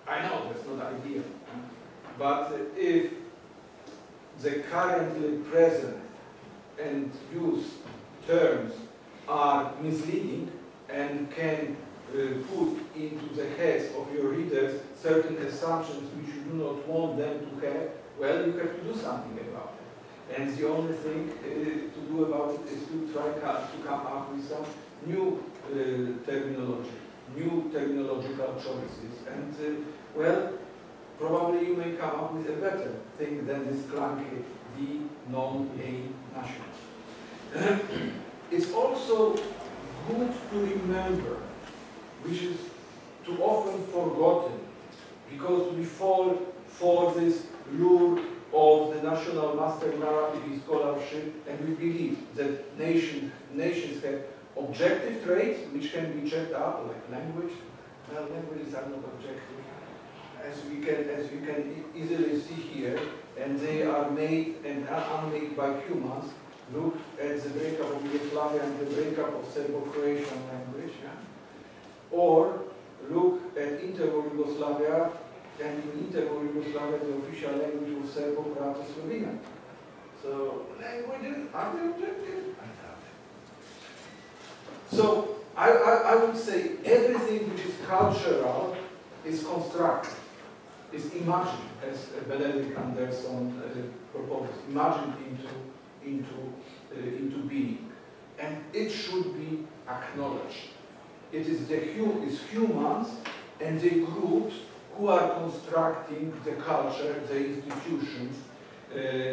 I know that's not ideal, but if the currently present and used terms are misleading and can uh, put into the heads of your readers certain assumptions which you do not want them to have, well, you have to do something about it. And the only thing uh, to do about it is to try to come up with some new uh, terminology, new terminological choices. And, uh, well, probably you may come up with a better thing than this clunky the non-A national. It's also good to remember, which is too often forgotten, because we fall for this lure of the national master narrative scholarship, and we believe that nation, nations have objective traits which can be checked up, like language. Well, languages are not objective, as we can, as we can e easily see here, and they are made and are unmade by humans. Look at the breakup of Yugoslavia and the breakup of Serbo-Croatian language. Yeah? Or look at interwar Yugoslavia, and in interwar Yugoslavia the official language was Serbo-Croato-Slovenian. So languages are the objective? I doubt it. So I, I, I would say everything which is cultural is constructed, is imagined, as Benedict Anderson uh, proposed, imagined into into, uh, into being. And it should be acknowledged. It is the hum is humans and the groups who are constructing the culture, the institutions uh,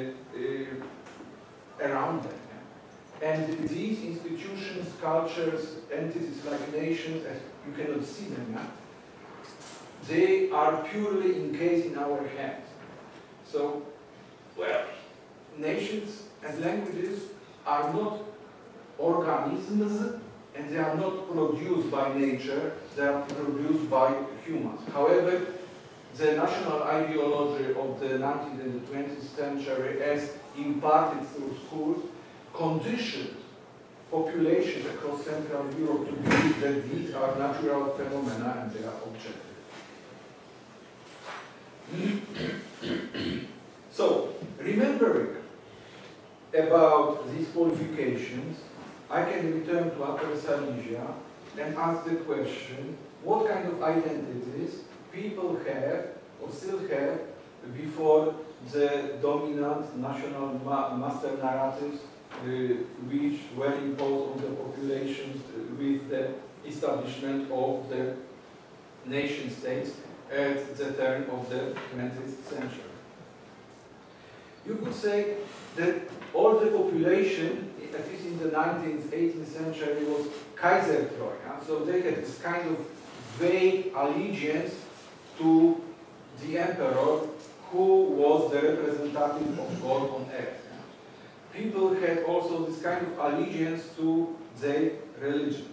uh, around them. And these institutions, cultures, entities like nations, as you cannot see them, yeah? They are purely encased in our hands. So, well, nations and languages are not organisms, and they are not produced by nature, they are produced by humans. However, the national ideology of the nineteenth and the twentieth century, as imparted through schools, conditioned populations across Central Europe to believe that these are natural phenomena and they are objective. So, remembering about these qualifications, I can return to Upper Silesia and ask the question, what kind of identities people have or still have before the dominant national ma master narratives uh, which were imposed on the populations with the establishment of the nation states at the turn of the twentieth century. You could say that all the population, at least in the nineteenth, eighteenth century, was Kaisertreu. Yeah? So they had this kind of vague allegiance to the emperor, who was the representative of God on earth. Yeah? People had also this kind of allegiance to their religion.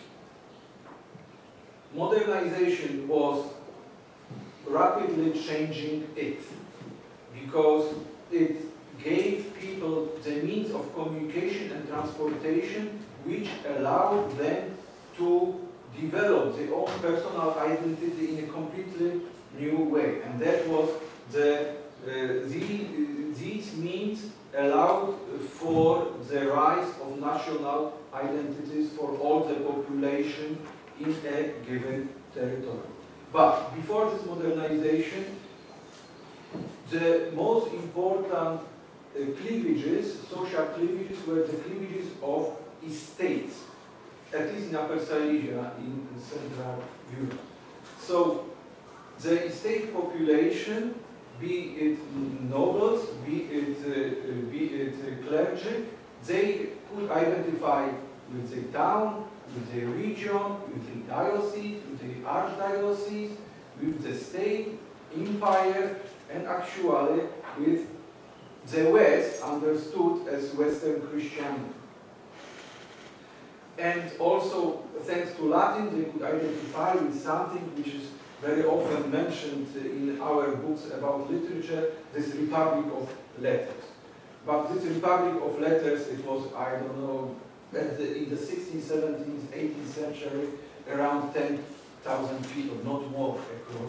Modernization was rapidly changing it, because it gave people the means of communication and transportation which allowed them to develop their own personal identity in a completely new way. And that was the, uh, the these means allowed for the rise of national identities for all the population in a given territory. But before this modernization, the most important uh, cleavages, social cleavages, were the cleavages of estates, at least in Upper Silesia, in Central Europe. So the estate population, be it nobles, be it, uh, be it uh, clergy, they could identify with the town, with the region, with the diocese, with the archdiocese, with the state, empire, and actually with the West, understood as Western Christianity. And also, thanks to Latin, they could identify with something which is very often mentioned in our books about literature, this Republic of Letters. But this Republic of Letters, it was, I don't know, at the, in the sixteenth, seventeenth, eighteenth century, around ten, thousand people, not more, across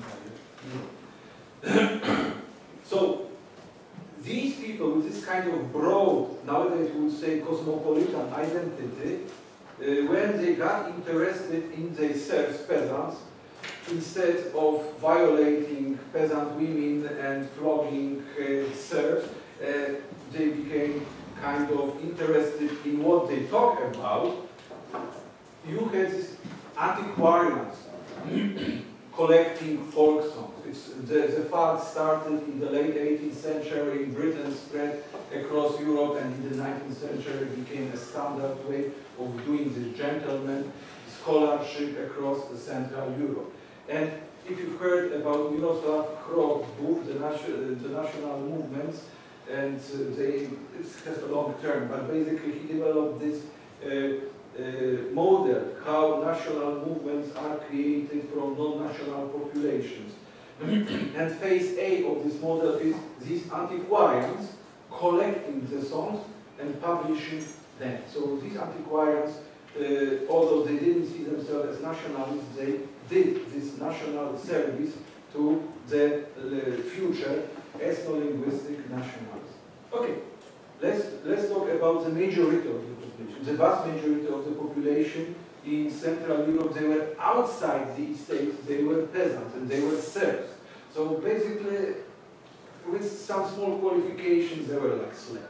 entire Europe. So these people with this kind of broad, nowadays we would say cosmopolitan identity, uh, when they got interested in their serfs, peasants, instead of violating peasant women and flogging uh, serfs, uh, they became kind of interested in what they talk about. You had this antiquarians collecting folk songs. It's, the, the fad started in the late eighteenth century in Britain, spread across Europe, and in the nineteenth century became a standard way of doing this gentleman scholarship across the Central Europe. And if you've heard about Miroslav Hrok's book, the, nation, the National Movements, and uh, they, it has a long term, but basically he developed this uh, uh, model, how national movements are created from non-national populations. And phase A of this model is these antiquarians collecting the songs and publishing them. So these antiquarians, uh, although they didn't see themselves as nationalists, they did this national service to the uh, future ethno-linguistic nationalists. Okay, let's, let's talk about the majority of the population. The vast majority of the population in Central Europe, they were outside the estates, they were peasants, and they were serfs. So basically, with some small qualifications, they were like slaves.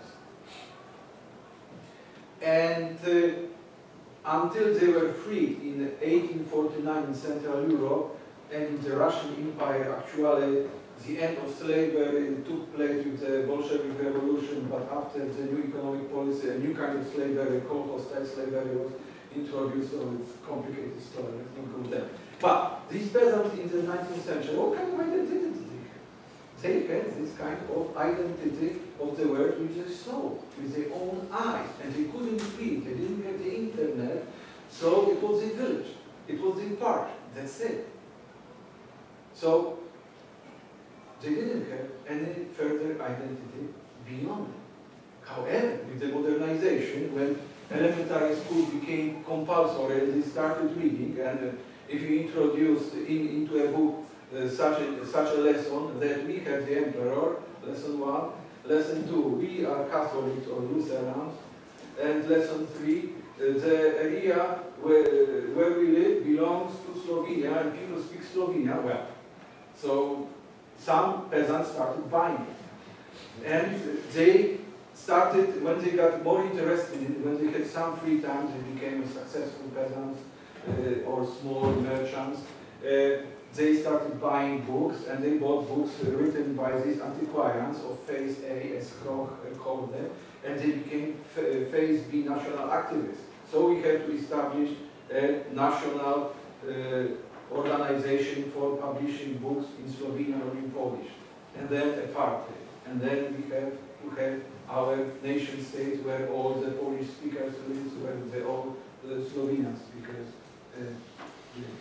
And uh, until they were freed in eighteen forty-nine in Central Europe, and in the Russian Empire, actually, the end of slavery took place with the Bolshevik Revolution, but after the new economic policy, a new kind of slavery, called hostile slavery, was introduced, so it's a complicated story, let's not go there. But these peasants in the nineteenth century, what kind of identity did they have? They had this kind of identity of the world which they saw with their own eyes, and they couldn't read, they didn't have the internet, so it was a village, it was a park, that's it. So they didn't have any further identity beyond it. However, with the modernization, when elementary school became compulsory and they started reading, and uh, if you introduce in, into a book uh, such, a, such a lesson that we have the emperor, lesson one, lesson two, we are Catholics or Lutherans, and lesson three, uh, the area where, where we live belongs to Slovenia and people speak Slovenia well. So some peasants started buying it. And they started, when they got more interested in it, when they had some free time, they became successful peasants uh, or small merchants. Uh, they started buying books, and they bought books uh, written by these antiquarians of phase A, as Hrok uh, called them, and they became phase B national activists. So we had to establish a national uh, organization for publishing books in Slovenian or in Polish, and then a party, and then we have to have our nation state where all the Polish speakers live, where the, all the Slovenian speakers uh, live.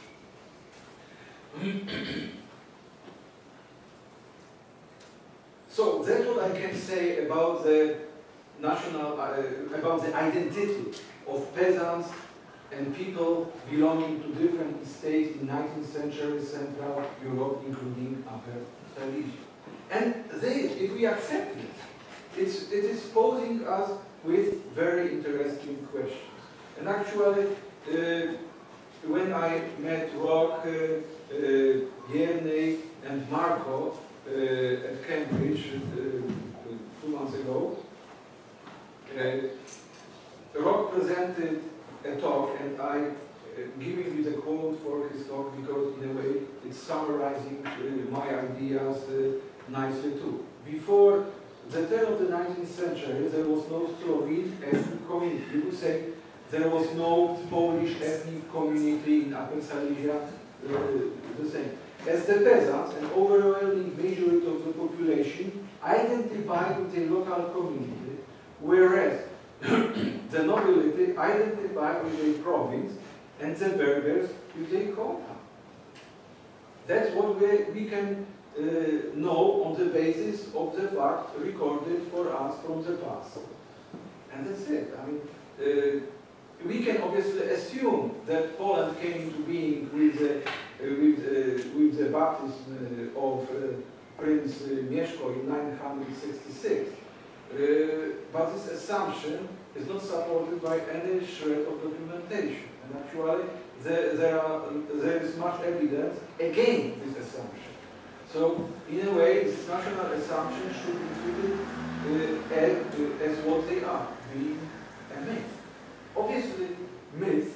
So that's what I can say about the national, uh, about the identity of peasants and people belonging to different states in nineteenth century Central Europe, including Upper Silesia. And they, if we accept it, it's, it is posing us with very interesting questions. And actually, uh, when I met Hrok, uh, uh, Jernej, and Marko uh, at Cambridge uh, two months ago, uh, Hrok presented a talk, and I uh, giving you the quote for his talk because in a way it's summarizing uh, my ideas uh, nicely too. Before the turn of the nineteenth century, there was no Slovene ethnic community. You could say there was no Polish ethnic community in Upper Silesia, uh, the same. As the peasants, an overwhelming majority of the population identified with a local community, whereas the nobility identified with a province and the burghers with a compound. That's what we, we can uh, know on the basis of the fact recorded for us from the past. And that's it. I mean, uh, we can obviously assume that Poland came into being with, uh, with, uh, with the baptism uh, of uh, Prince uh, Mieszko in nine hundred sixty-six. Uh, but this assumption is not supported by any shred of documentation. And actually, there, there, are, there is much evidence against this assumption. So, in a way, this national assumption should be treated uh, as, uh, as what they are, being a myth. Obviously, myths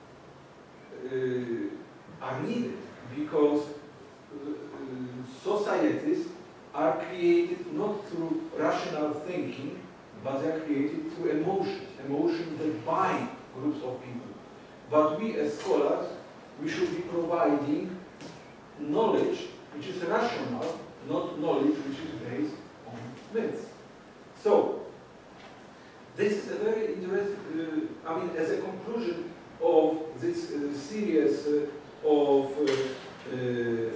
uh, are needed because uh, societies are created not through rational thinking, but they are created through emotions, emotions that bind groups of people. But we as scholars, we should be providing knowledge which is rational, not knowledge which is based on myths. So, this is a very interesting, uh, I mean, as a conclusion of this uh, series uh, of uh, uh,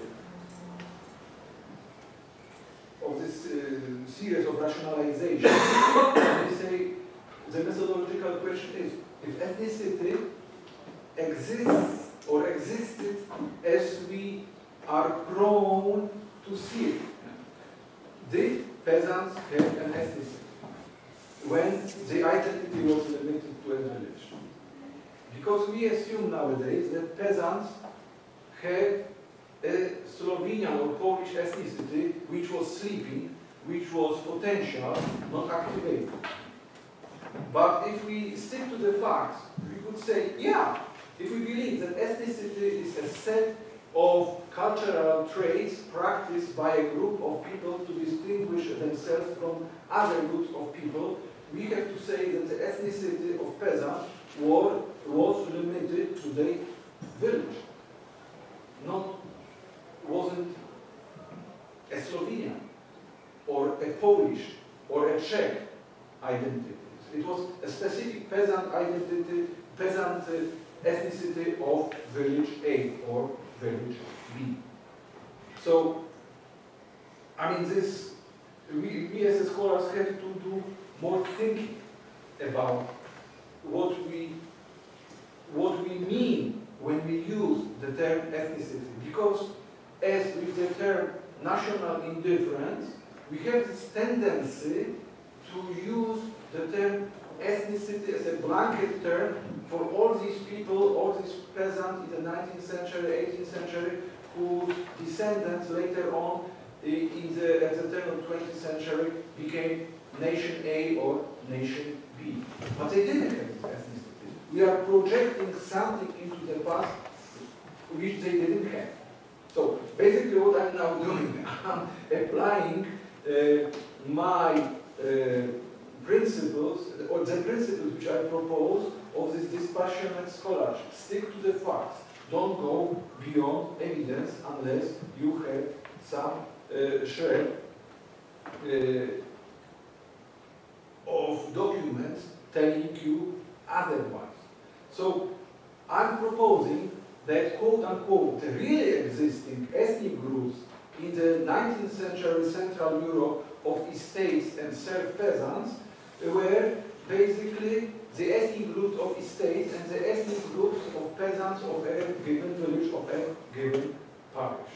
of this uh, series of rationalization, we say the methodological question is, if ethnicity exists or existed as we are prone to see it, did peasants have an ethnicity when the identity was limited to a village? Because we assume nowadays that peasants have a Slovenian or Polish ethnicity which was sleeping, which was potential, not activated. But if we stick to the facts, we could say, yeah, if we believe that ethnicity is a set of cultural traits practiced by a group of people to distinguish themselves from other groups of people, we have to say that the ethnicity of peasants was, was limited to the village, not wasn't a Slovenian or a Polish or a Czech identity. It was a specific peasant identity, peasant uh, ethnicity of village A or village B. So, I mean, this, we, we as scholars have to do more thinking about what we, what we mean when we use the term ethnicity. Because as with the term national indifference, we have this tendency to use the term ethnicity as a blanket term for all these people, all these peasants in the nineteenth century, eighteenth century, whose descendants later on in the, at the turn of the twentieth century became nation A or nation B. But they didn't have this ethnicity. We are projecting something into the past which they didn't have. So basically what I'm now doing, I'm applying uh, my uh, principles, or the principles which I propose of this dispassionate scholarship. Stick to the facts. Don't go beyond evidence unless you have some uh, shred uh, of documents telling you otherwise. So I'm proposing that, quote unquote, the really existing ethnic groups in the nineteenth century Central Europe of estates and serf peasants were basically the ethnic groups of estates and the ethnic groups of peasants of a given village, of a given parish.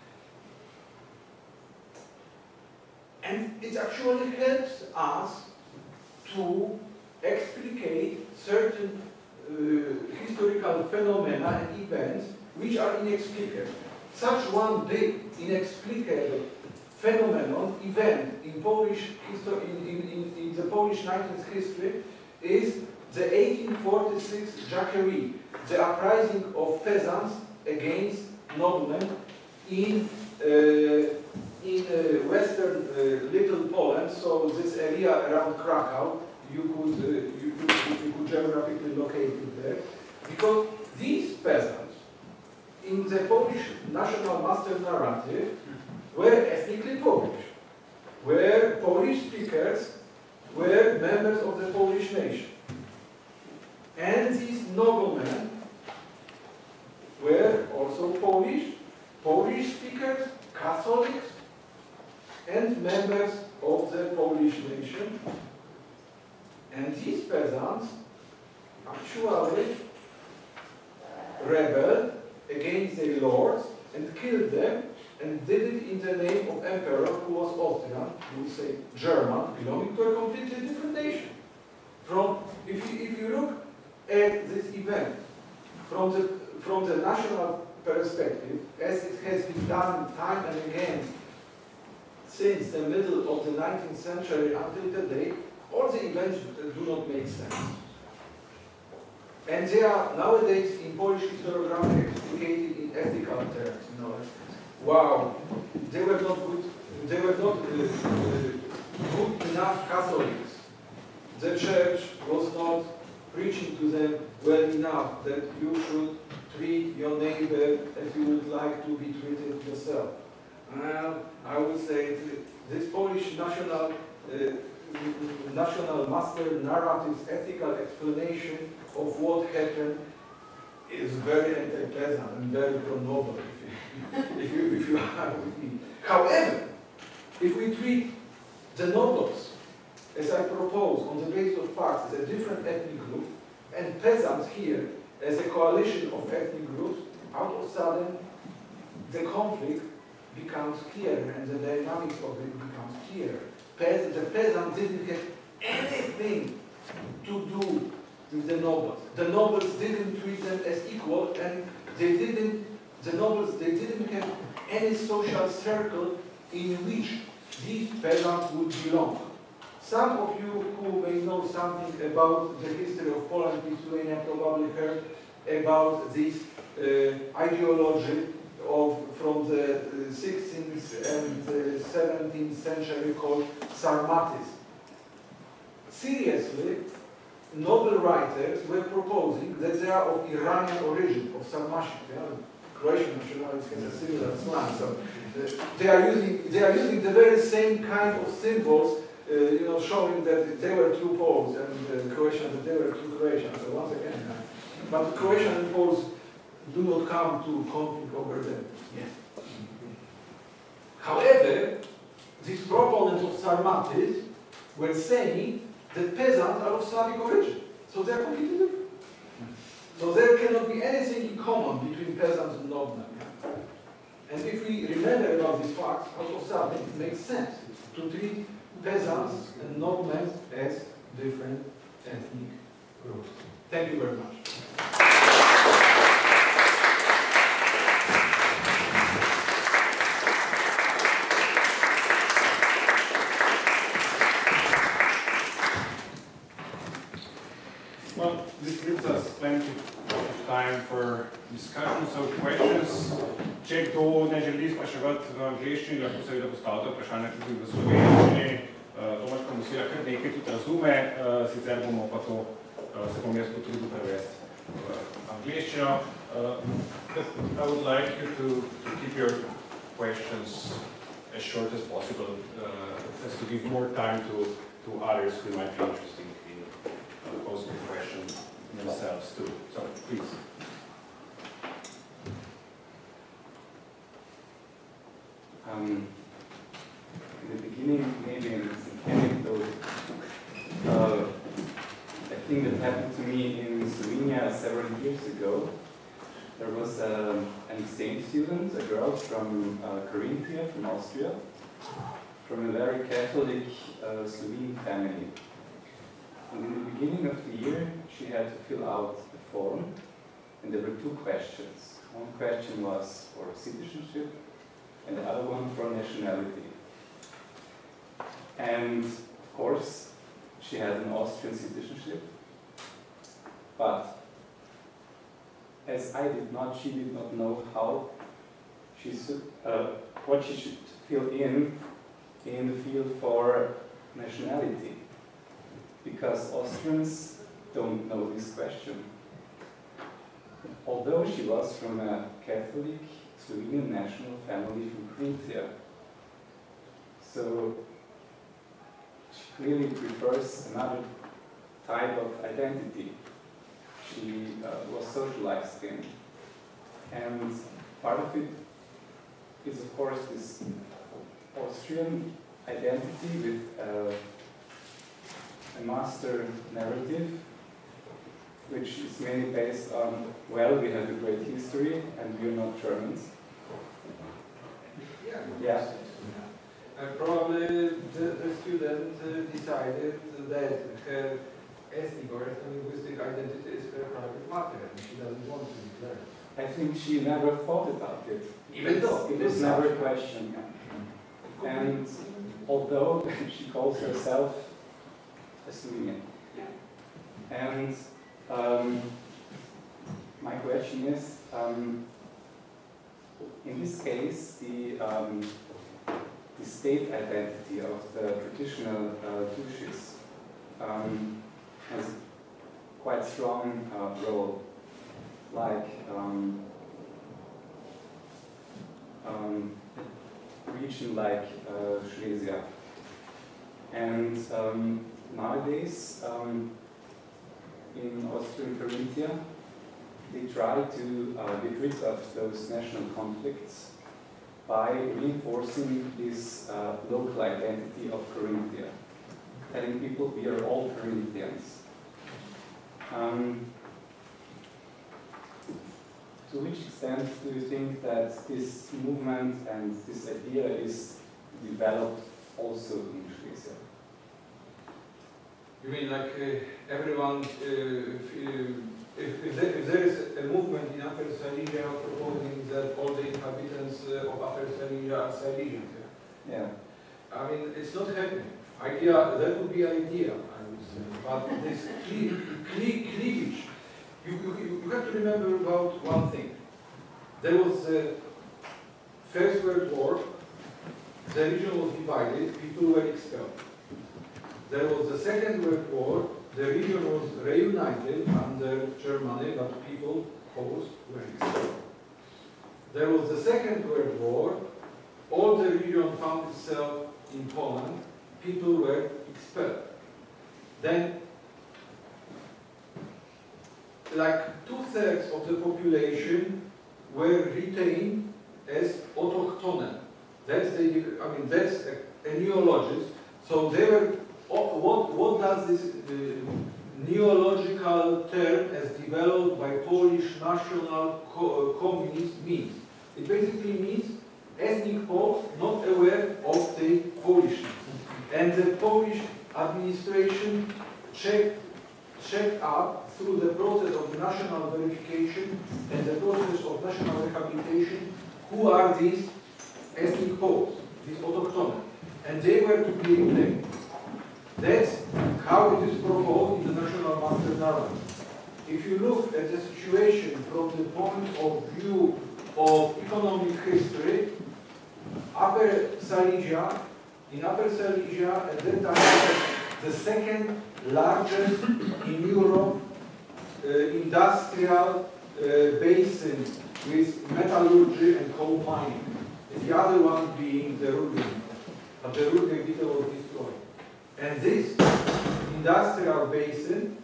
And it actually helps us to explicate certain uh, historical phenomena and events which are inexplicable. Such one big inexplicable phenomenon, event in Polish history, in, in, in, in the Polish nineteenth history is the eighteen forty-six Jacquerie, the uprising of peasants against noblemen in uh, in uh, western uh, Little Poland, so this area around Krakow, you could, uh, you, you, you could geographically locate it there, because these peasants in the Polish national master narrative were ethnically Polish, were Polish speakers, were members of the Polish nation. And these noblemen were also Polish, Polish speakers, Catholics, and members of the Polish nation. And these peasants actually rebelled against their lords and killed them, and did it in the name of emperor who was Austrian, we would say German, belonging to a completely different nation. From, if you, if you look at this event from the, from the national perspective, as it has been done time and again since the middle of the nineteenth century until today, all the events do not make sense. And they are nowadays in Polish historiography explicated in ethical terms. You know, wow, they were not good. They were not uh, uh, good enough Catholics. The church was not preaching to them well enough that you should treat your neighbor as you would like to be treated yourself. Well, I would say this Polish national uh, national master narrative's ethical explanation of what happened is very anti-pleasant and very pro-noble, if you, if you, if you are with me. However, if we treat the nobles, as I propose, on the basis of facts, as a different ethnic group, and peasants here as a coalition of ethnic groups, out of sudden the conflict becomes clearer and the dynamics of it becomes clearer. Peas the peasants didn't have anything to do with the nobles. The nobles didn't treat them as equal, and they didn't, the nobles, they didn't have any social circle in which these peasants would belong. Some of you who may know something about the history of Poland, Lithuania, probably heard about this uh, ideology of from the uh, sixteenth and uh, seventeenth century called Sarmatism. Seriously, noble writers were proposing that they are of Iranian origin, of Sarmatic. Yeah? Croatian nationality has a similar slang. So uh, they are using they are using the very same kind of symbols, uh, you know, showing that they were two Poles, and uh, Croatians that they were two Croatians. So once again, uh, but Croatian and Poles do not come to conflict over them. Yeah. However, these proponents of Sarmatism were saying that peasants are of Slavic origin, so they are completely different. So there cannot be anything in common between peasants and noblemen. And if we remember about these facts, out of sudden it makes sense to treat peasants and noblemen as different ethnic groups. Thank you very much. Well, this gives us plenty of time for discussion, so questions. Če kdo ne želi spraševati v angleščini, lahko seveda postavite vprašanje tudi v slovenščini. Tomaž komisija kar nekaj tudi razume, sicer bomo pa to, se bom jaz potrudil prevesti v angleščino. I would like you to, to keep your questions as short as possible, uh, as to give more time to, to others who might be interested in uh, posing the question themselves too. So, please. Um, in the beginning, maybe in an anecdote, uh, I think that happened to me in Slovenia several years ago. There was uh, an exchange student, a girl from uh, Carinthia, from Austria, from a very Catholic uh, Slovene family. And in the beginning of the year, she had to fill out a form, and there were two questions. One question was for citizenship, and the other one for nationality. And of course, she had an Austrian citizenship, but as I did not, she did not know how she should, uh, what she should fill in in the field for nationality, because Austrians don't know this question. Although she was from a Catholic Slovenian national family from Carinthia, so she clearly prefers another type of identity. She uh, was socialized in, and part of it is, of course, this Austrian identity with uh, a master narrative which is mainly based on, well, we have a great history and we're not Germans. Yeah. Yeah. And probably the, the student uh, decided that her ethnic or ethno-linguistic identity is her private matter and she doesn't want to declare it. I think she never thought about it. Even though it was never a question. And although she calls herself a Slovenian. And um, my question is, um, in this case, the, um, the state identity of the traditional uh, Tushis um, has quite strong uh, role, like um, um, a region like uh, Silesia. And um, nowadays, um, in Austrian Carinthia, they try to uh, get rid of those national conflicts by reinforcing this uh, local identity of Carinthia, telling people we are all Carinthians. Um, to which extent do you think that this movement and this idea is developed also in Silesia? You mean like uh, everyone, uh, if, if, if, there, if there is a movement in Upper Silesia proposing that all the inhabitants uh, of Upper Silesia are Silesians? Yeah? Yeah. I mean, it's not happening. Idea, that would be idea, I would say. But this cle cle cleavage, you, you, you have to remember about one thing. There was the First World War, the region was divided, people were expelled. There was the Second World War, the region was reunited under Germany, but people, Poles, were expelled. There was the Second World War, all the region found itself in Poland, people were expelled. Then, like two-thirds of the population were retained as autochthone. That's the, I mean, that's a, a neologist. So they were, what, what does this uh, neological term as developed by Polish national co uh, communists mean? It basically means ethnic Poles not aware of the Polishness. And the Polish administration checked, checked up through the process of national verification and the process of national rehabilitation who are these ethnic Poles, these autochthone. And they were to be reclaimed. That's how it is proposed in the National Master Narrative. If you look at the situation from the point of view of economic history, Upper Silesia, in Upper Silesia at that time, the second largest in Europe uh, industrial uh, basin with metallurgy and coal mining. And the other one being the Ruhrgebiet. But the Ruhrgebiet was destroyed. And this industrial basin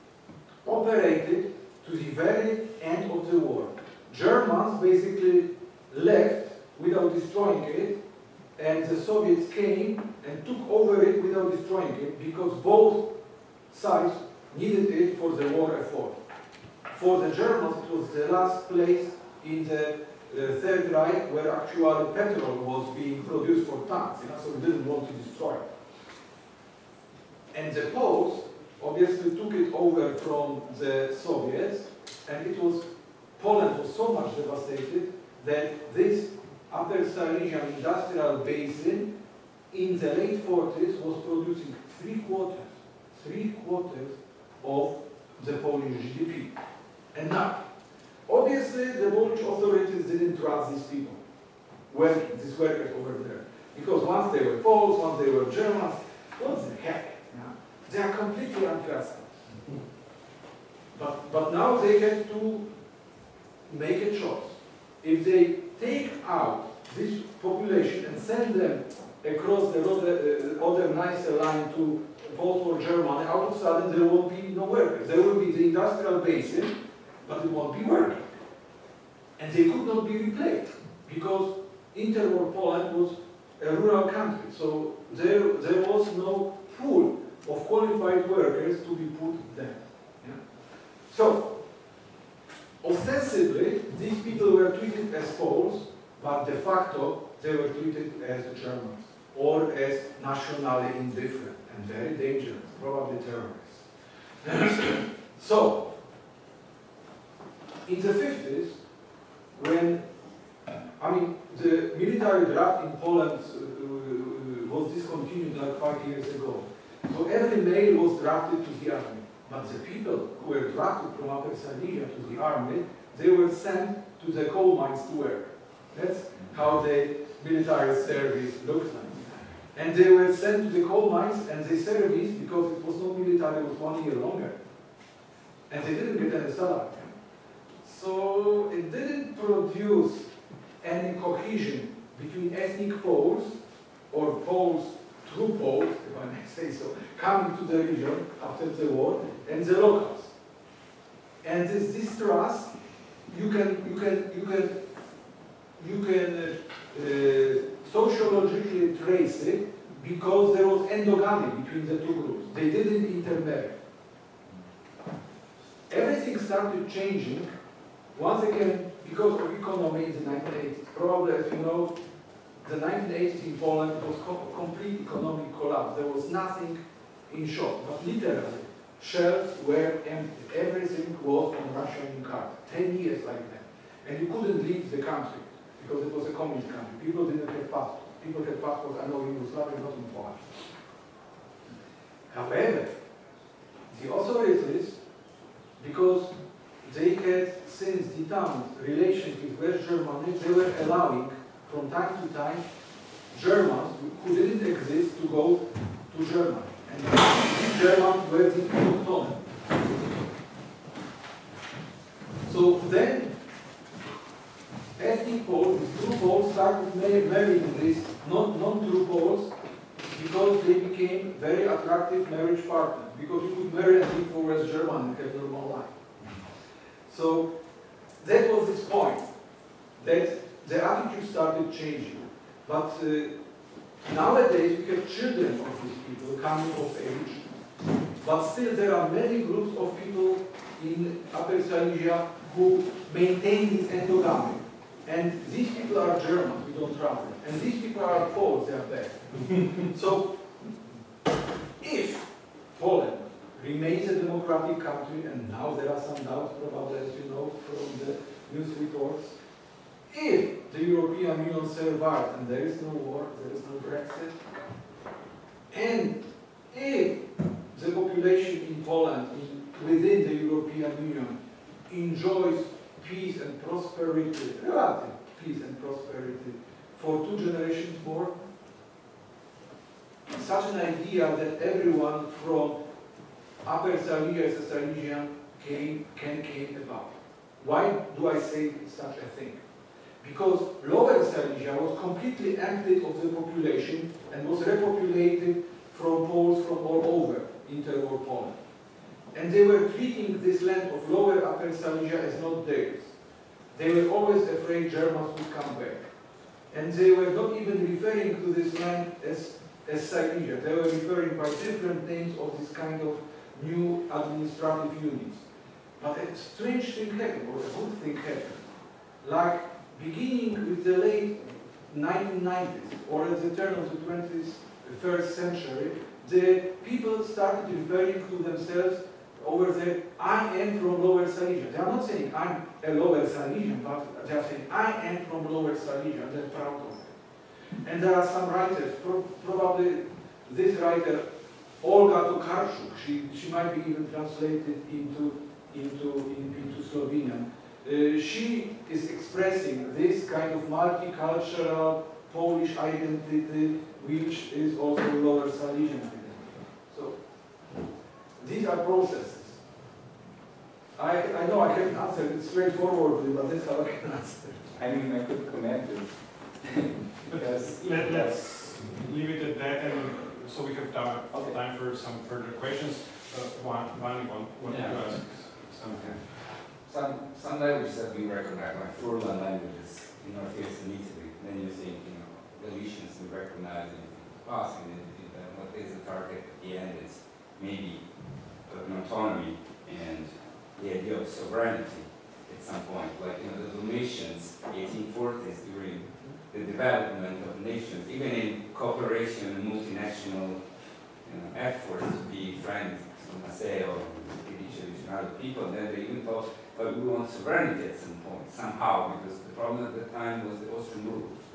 operated to the very end of the war. Germans basically left without destroying it, and the Soviets came and took over it without destroying it because both sides needed it for the war effort. For the Germans, it was the last place in the uh, Third Reich where actually petrol was being produced for tanks, you know, so we didn't want to destroy it. And the Poles obviously took it over from the Soviets, and it was, Poland was so much devastated that this Upper Silesian industrial basin in the late forties was producing three quarters, three quarters of the Polish G D P. And now, obviously the Polish authorities didn't trust these people, working, these workers over there. Because once they were Poles, once they were Germans, what the heck? Yeah? They are completely untrustworthy. But, but now they have to make a choice. If they take out this population and send them across the other, uh, other nicer line to vote for Germany, all of a sudden there won't be no workers. There will be the industrial basin, but it won't be working. And they could not be replaced because interwar Poland was a rural country. So there, there was no pool of qualified workers to be put there. Yeah? treated as Poles, but de facto they were treated as Germans, or as nationally indifferent and very dangerous, probably terrorists. So, in the fifties, when, I mean, the military draft in Poland uh, was discontinued like five years ago. So every male was drafted to the army. But the people who were drafted from Upper Silesia to the army, they were sent to the coal mines to work. That's how the military service looked like. And they were sent to the coal mines, and the service, because it was not military, was one year longer. And they didn't get any salary. So it didn't produce any cohesion between ethnic Poles, or Poles, true Poles, if I may say so, coming to the region after the war, and the locals. And this distrust, you can, you can, you can, you can uh, uh, sociologically trace it because there was endogamy between the two groups. They didn't intermarry. Everything started changing once again because of economy in the nineteen eighties. Probably, as you know, the nineteen eighties in Poland was co complete economic collapse. There was nothing in shop, but literally, shelves were empty. Everything was on Russian card. Ten years like that. And you couldn't leave the country because it was a communist country. People didn't have passports. People had passports, I know, in Yugoslavia, not in Poland. However, the authorities, because they had since determined relations with West Germany, they were allowing from time to time Germans who didn't exist to go to Germany. And these Germans were the autochthone. So then ethnic Poles, true Poles, started marrying these non-true Poles because they became very attractive marriage partners, because you could marry and live for West Germany and have a normal life. So that was this point, that the attitude started changing. But uh, nowadays we have children of these people coming of age, but still there are many groups of people in Upper Silesia who maintain this endogamy. And these people are Germans, we don't travel. And these people are Poles, they are bad. So, if Poland remains a democratic country, and now there are some doubts probably, as you know, from the news reports, if the European Union survives and there is no war, there is no Brexit, and if the population in Poland, in, within the European Union, enjoys peace and prosperity, relative peace and prosperity, for two generations more, such an idea that everyone from Upper Silesia as a Silesian came, can came about. Why do I say such a thing? Because Lower Silesia was completely emptied of the population and was repopulated from Poles from all over interwar Poland. And they were treating this land of Lower Upper Silesia as not theirs. They were always afraid Germans would come back. And they were not even referring to this land as, as Silesia. They were referring by different names of this kind of new administrative units. But a strange thing happened, or a good thing happened. Like beginning with the late nineteen nineties, or at the turn of the twenty-first century, the people started referring to themselves over there, I am from Lower Silesia. They are not saying I'm a Lower Silesian, but they are saying I am from Lower Silesia, and they're proud of it. And there are some writers, pro probably this writer, Olga Tokarczuk, she, she might be even translated into, into, in, into Slovenian. Uh, she is expressing this kind of multicultural Polish identity, which is also Lower Silesian identity. So, these are processes. I, I know I can't answer it straightforwardly, but that's how I can answer. I mean, I could comment it. Because Let, let's leave it at that, and so we have time, Okay. time for some further questions. Uh, one, one, one, one Yeah. to ask. Something. Some, some languages that we recognize, like Furlan languages in Northeastern Italy, then you think, you know, Galicians we recognize in the past, and then what is the target at the end is maybe an autonomy and the idea of sovereignty. at some point, like you know the Dalmatians, eighteen forties, during the development of nations, even in cooperation and multinational you know, efforts to be friends with Maceo, Kirichevic and other people, then they even thought, but we want sovereignty at some point, somehow, because the problem at the time was the Austrian rule, of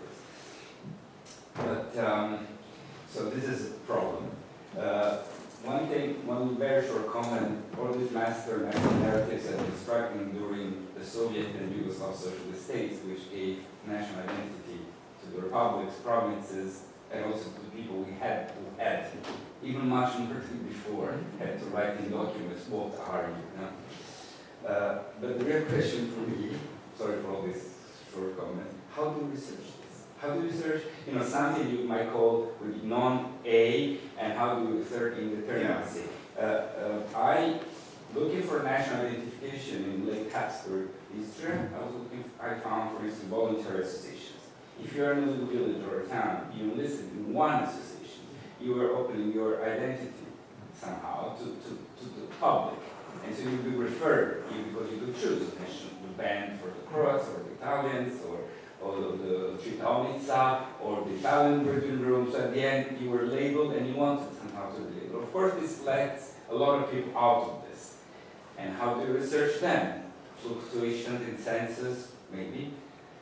course. But, um, so this is a problem. Uh, one thing, one very short comment, all these master narratives have been striking during the Soviet and Yugoslav socialist states, which gave national identity to the republics, provinces, and also to the people we had who had, even much more than before, had to write in documents, what are you? you know? uh, but the real question for me, sorry for all this short comment, how do you research this? How do you research, you know, something you might call with non-A, and how do you research indeterminacy? Uh, uh, I, looking for national identification in Lake Habsburg history, I was looking, I found, for instance, voluntary associations. If you're in a little village or a town, you enlisted in one association, you are opening your identity somehow to, to, to the public. And so you'll be referred, you, because you could choose a national band for the Croats or the Italians or, or the Chitaunica or the Italian Virgin Rooms. At the end, you were labeled and you wanted somehow to be labeled. Of course, this lets a lot of people out of this. And how do you research them? Fluctuations in census, maybe.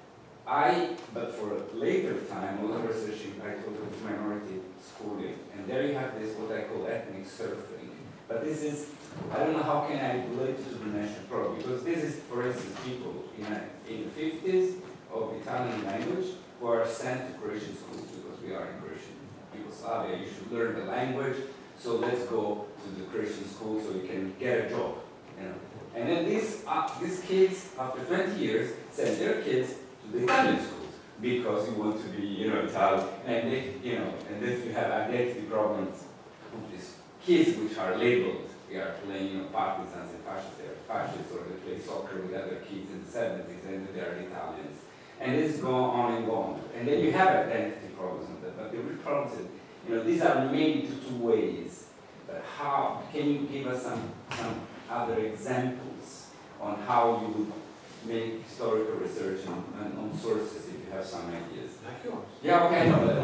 I, but for a later time, I was researching, I told you, minority schooling. And there you have this, what I call ethnic surfing. But this is, I don't know how can I relate it to the national problem, because this is, for instance, people in, a, in the fifties of Italian language who are sent to Croatian schools because we are in Croatian Yugoslavia. You should learn the language, so let's go to the Croatian school so you can get a job. You know? And then these, uh, these kids, after twenty years, send their kids to the Italian schools because you want to be, you know, Italian, and they, you know, and then you have identity problems with these kids which are labeled. We are playing, you know, partisans and fascists, they are fascists, or they play soccer with other kids in the seventies, and they are Italians. And this goes on and on. And then you have identity problems with that, but the real problem is, you know, these are made to two ways. But how, can you give us some, some other examples on how you would make historical research on, on, on sources if you have some ideas? Like yours. Yeah, okay, no, but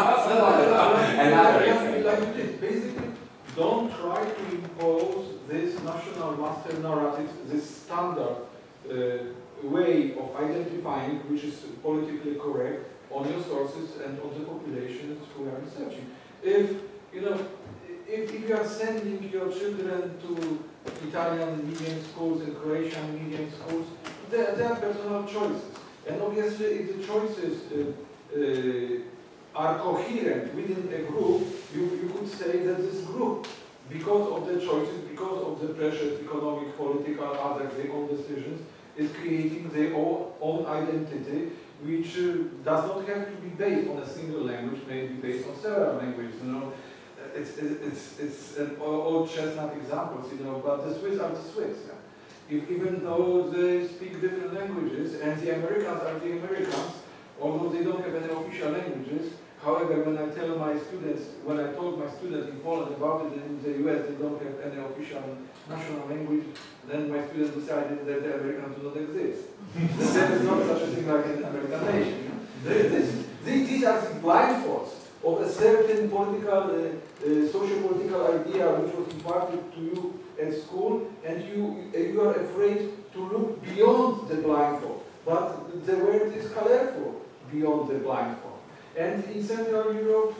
another example. Like you did, basically, don't try to impose this national master narrative, this standard uh, way of identifying, which is politically correct, on your sources and on the populations who are researching. If, you know, if, if you are sending your children to Italian medium schools and Croatian medium schools, there, there are personal choices. And obviously, if the choices uh, uh, are coherent within a group, you, you could say that this group, because of the choices, because of the pressures, economic, political, other, their own decisions, is creating their own, own identity, which uh, does not have to be based on a single language, maybe based on several languages. You know, it's it's it's an old chestnut examples, you know. But the Swiss are the Swiss. Yeah? If, even though they speak different languages, and the Americans are the Americans, although they don't have any official languages. However, when I tell my students, when I told my students in Poland about it, in the U S they don't have any official national language, then my students decided that the Americans do not exist. There is not such a thing like an American nation. This, these are the blind spots of a certain political, uh, uh, socio-political idea which was imparted to you at school, and you, uh, you are afraid to look beyond the blindfold. But the word is colorful, beyond the blindfold. And in Central Europe,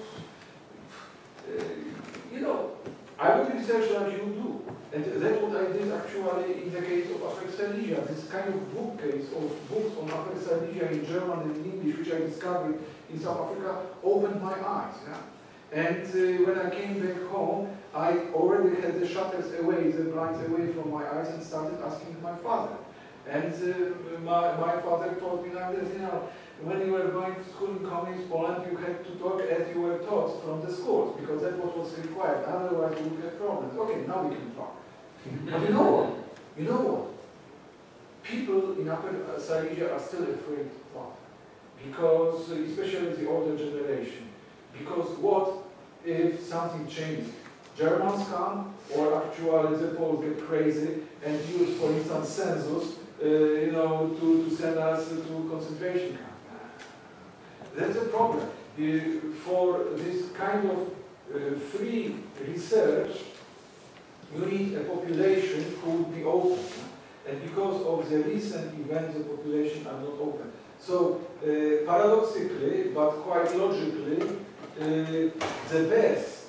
uh, you know, I would research like you do. And that's what I did actually in the case of Upper Silesia. This kind of bookcase of books on Upper Silesia in German and in English, which I discovered in South Africa, opened my eyes. Yeah? And uh, when I came back home, I already had the shutters away, the blinds away from my eyes, and started asking my father. And uh, my, my father told me like this, you know, when you were going to school in Communist Poland, you had to talk as you were taught from the schools, because that was what was required. Otherwise, you would have problems. Okay, now we can talk. But you know what? You know what? People in Upper Silesia are still afraid to talk. Because, especially the older generation, because what if something changes? Germans come, or actually the Poles get crazy and use, for instance, census, uh, you know, to, to send us to concentration camp. That's a problem. Uh, for this kind of uh, free research, you need a population who would be open. And because of the recent events, the population are not open. So, uh, paradoxically, but quite logically, uh, the best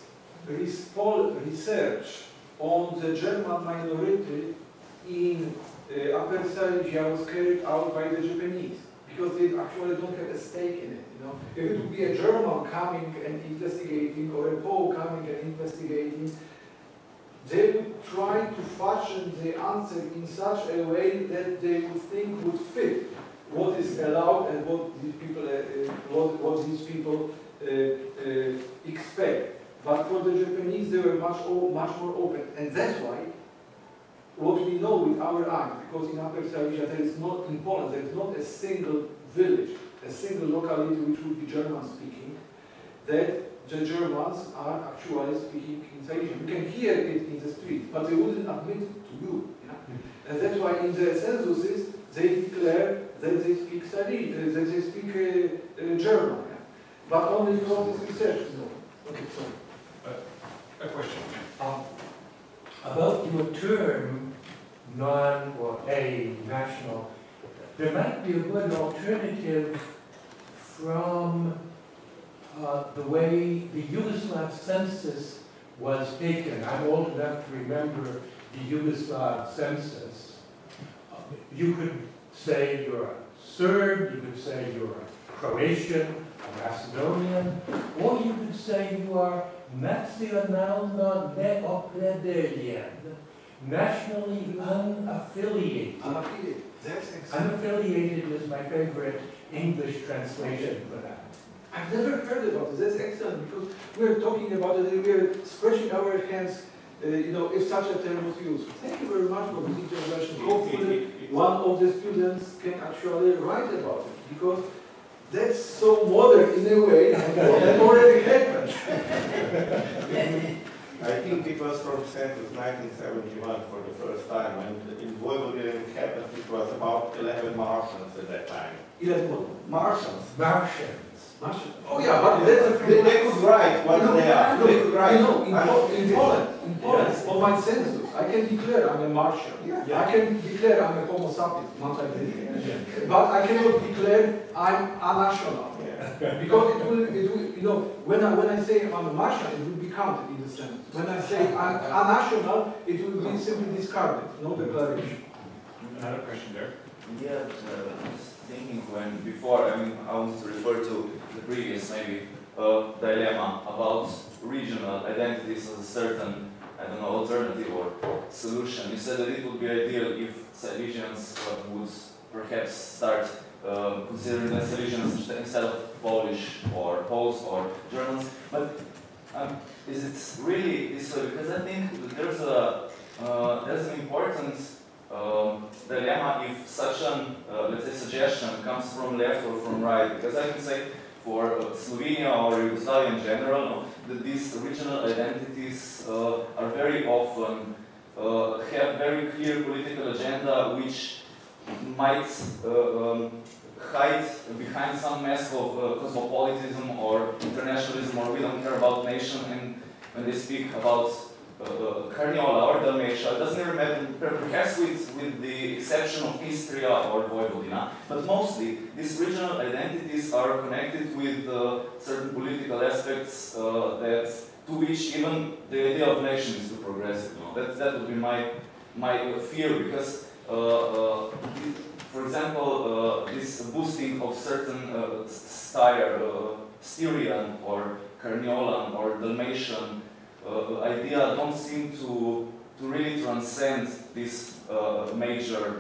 research on the German minority in uh, Upper Silesia was carried out by the Japanese, because they actually don't have a stake in it. You know, if it would be a German coming and investigating, or a Pole coming and investigating, they would try to fashion the answer in such a way that they would think would fit what is allowed and what these people, uh, uh, what, what these people uh, uh, expect. But for the Japanese, they were much, much more open, and that's why what we know with our act, because in Upper Silesia there is not, in Poland, there is not a single village, a single locality which would be German speaking, that the Germans are actually speaking in Silesian. You can hear it in the street, but they wouldn't admit it to you. You know? And that's why in the censuses they declare that they speak Silesian, that they speak uh, uh, German, yeah? But only for this research. No. Okay, sorry. Uh, a question. Um, about your term, non or a national, there might be a good alternative from uh, the way the Yugoslav census was taken. I'm old enough to remember the Yugoslav census. Uh, you could say you're a Serb, you could say you're a Croatian, a Macedonian, or you could say you are nacionalno neopredeljen, nationally unaffiliated. Unaffiliated. That's exactly. Unaffiliated is my favorite English translation for that. I've never heard about this. That's excellent, because we're talking about it, we're stretching our hands, uh, you know, if such a term was used. Thank you very much for this intervention. Hopefully, one of the students can actually write about it, because that's so modern in a way, and that already happened. I think it was from census nineteen seventy-one for the first time, and in Vojvodina it happened, it was about eleven Martians at that time. eleven Martians. Martians. Martians. Oh yeah, but that's a They, they could write what no, they are. Look, They could write. you know, in, Po- in I- Poland, in Poland, Yes. on my census, I can declare I'm a Martian. Yeah. I can declare I'm a Homo sapiens, not like this. But I cannot declare I'm a national. Yeah. Because it will, it will, you know, when I, when I say I'm a Martian, it will be counted in the sentence. When I say I'm a national, it will be simply discarded, no declaration. Another question there. Yeah, uh, I was thinking when before, I mean, I want to refer to the previous maybe uh, dilemma about regional identities as a certain, I don't know, alternative or solution. You said that it would be ideal if Silesians uh, would perhaps start uh, considering the Silesians instead of Polish or Poles or Germans. But um, is it really this way? Because I think that there's a uh, there's an important Um, dilemma if such an, uh, let's say, suggestion comes from left or from right, because I can say for uh, Slovenia or Yugoslavia in general, no, that these regional identities uh, are very often, uh, have very clear political agenda which might uh, um, hide behind some mask of uh, cosmopolitanism or internationalism, or we don't care about nation, and when they speak about Uh, Carniola or Dalmatia, it doesn't even matter, perhaps with, with the exception of Istria or Vojvodina, but mostly these regional identities are connected with uh, certain political aspects uh, that, to which even the idea of nation is too progressive. You know? that, that would be my, my fear, because uh, uh, for example, uh, this boosting of certain uh, Styr, uh, Styrian or Carniolan or Dalmatian Uh, idea don't seem to to really transcend this uh, major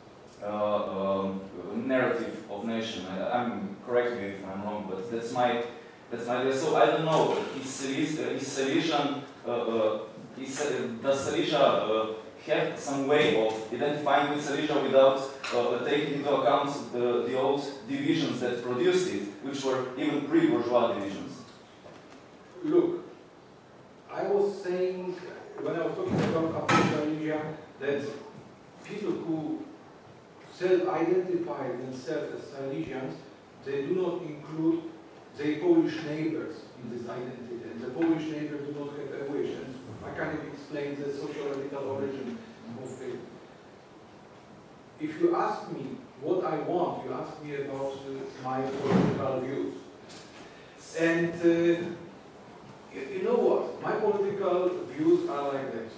uh, um, narrative of nation. I, I'm correct me if I'm wrong, but that's my that's my idea. So I don't know. Is Silesia, is Silesian uh, uh, is, uh, does Silesia uh, have some way of identifying with Silesia without uh, taking into account the, the old divisions that produced it, which were even pre-bourgeois divisions? Look, I was saying, when I was talking about Upper Silesia, that people who self-identify themselves as Silesians, they do not include their Polish neighbors in this identity. And the Polish neighbors do not have a wish. And I kind of explain the sociological origin of it. If you ask me what I want, you ask me about uh, my political views. And uh, you, you know what? My political views are like this.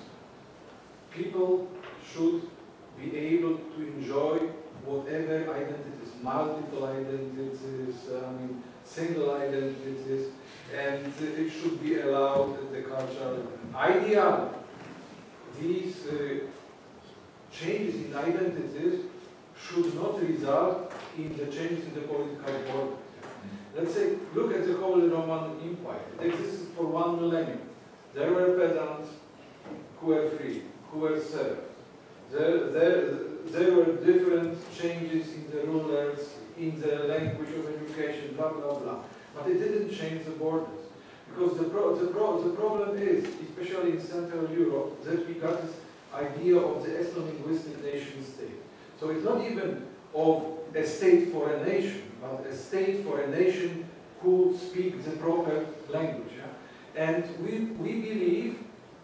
People should be able to enjoy whatever identities, multiple identities, I mean, single identities, and it should be allowed at the cultural ideal. These uh, changes in identities should not result in the changes in the political borders. Let's say, look at the Holy Roman Empire. It existed for one millennium. There were peasants who were free, who were served. There, there, there were different changes in the rulers, in the language of education, blah, blah, blah. But it didn't change the borders. Because the, pro the, pro the problem is, especially in Central Europe, that we got this idea of the ethno-linguistic nation state. So it's not even of a state for a nation, but a state for a nation who speaks the proper language. Yeah? And we, we believe,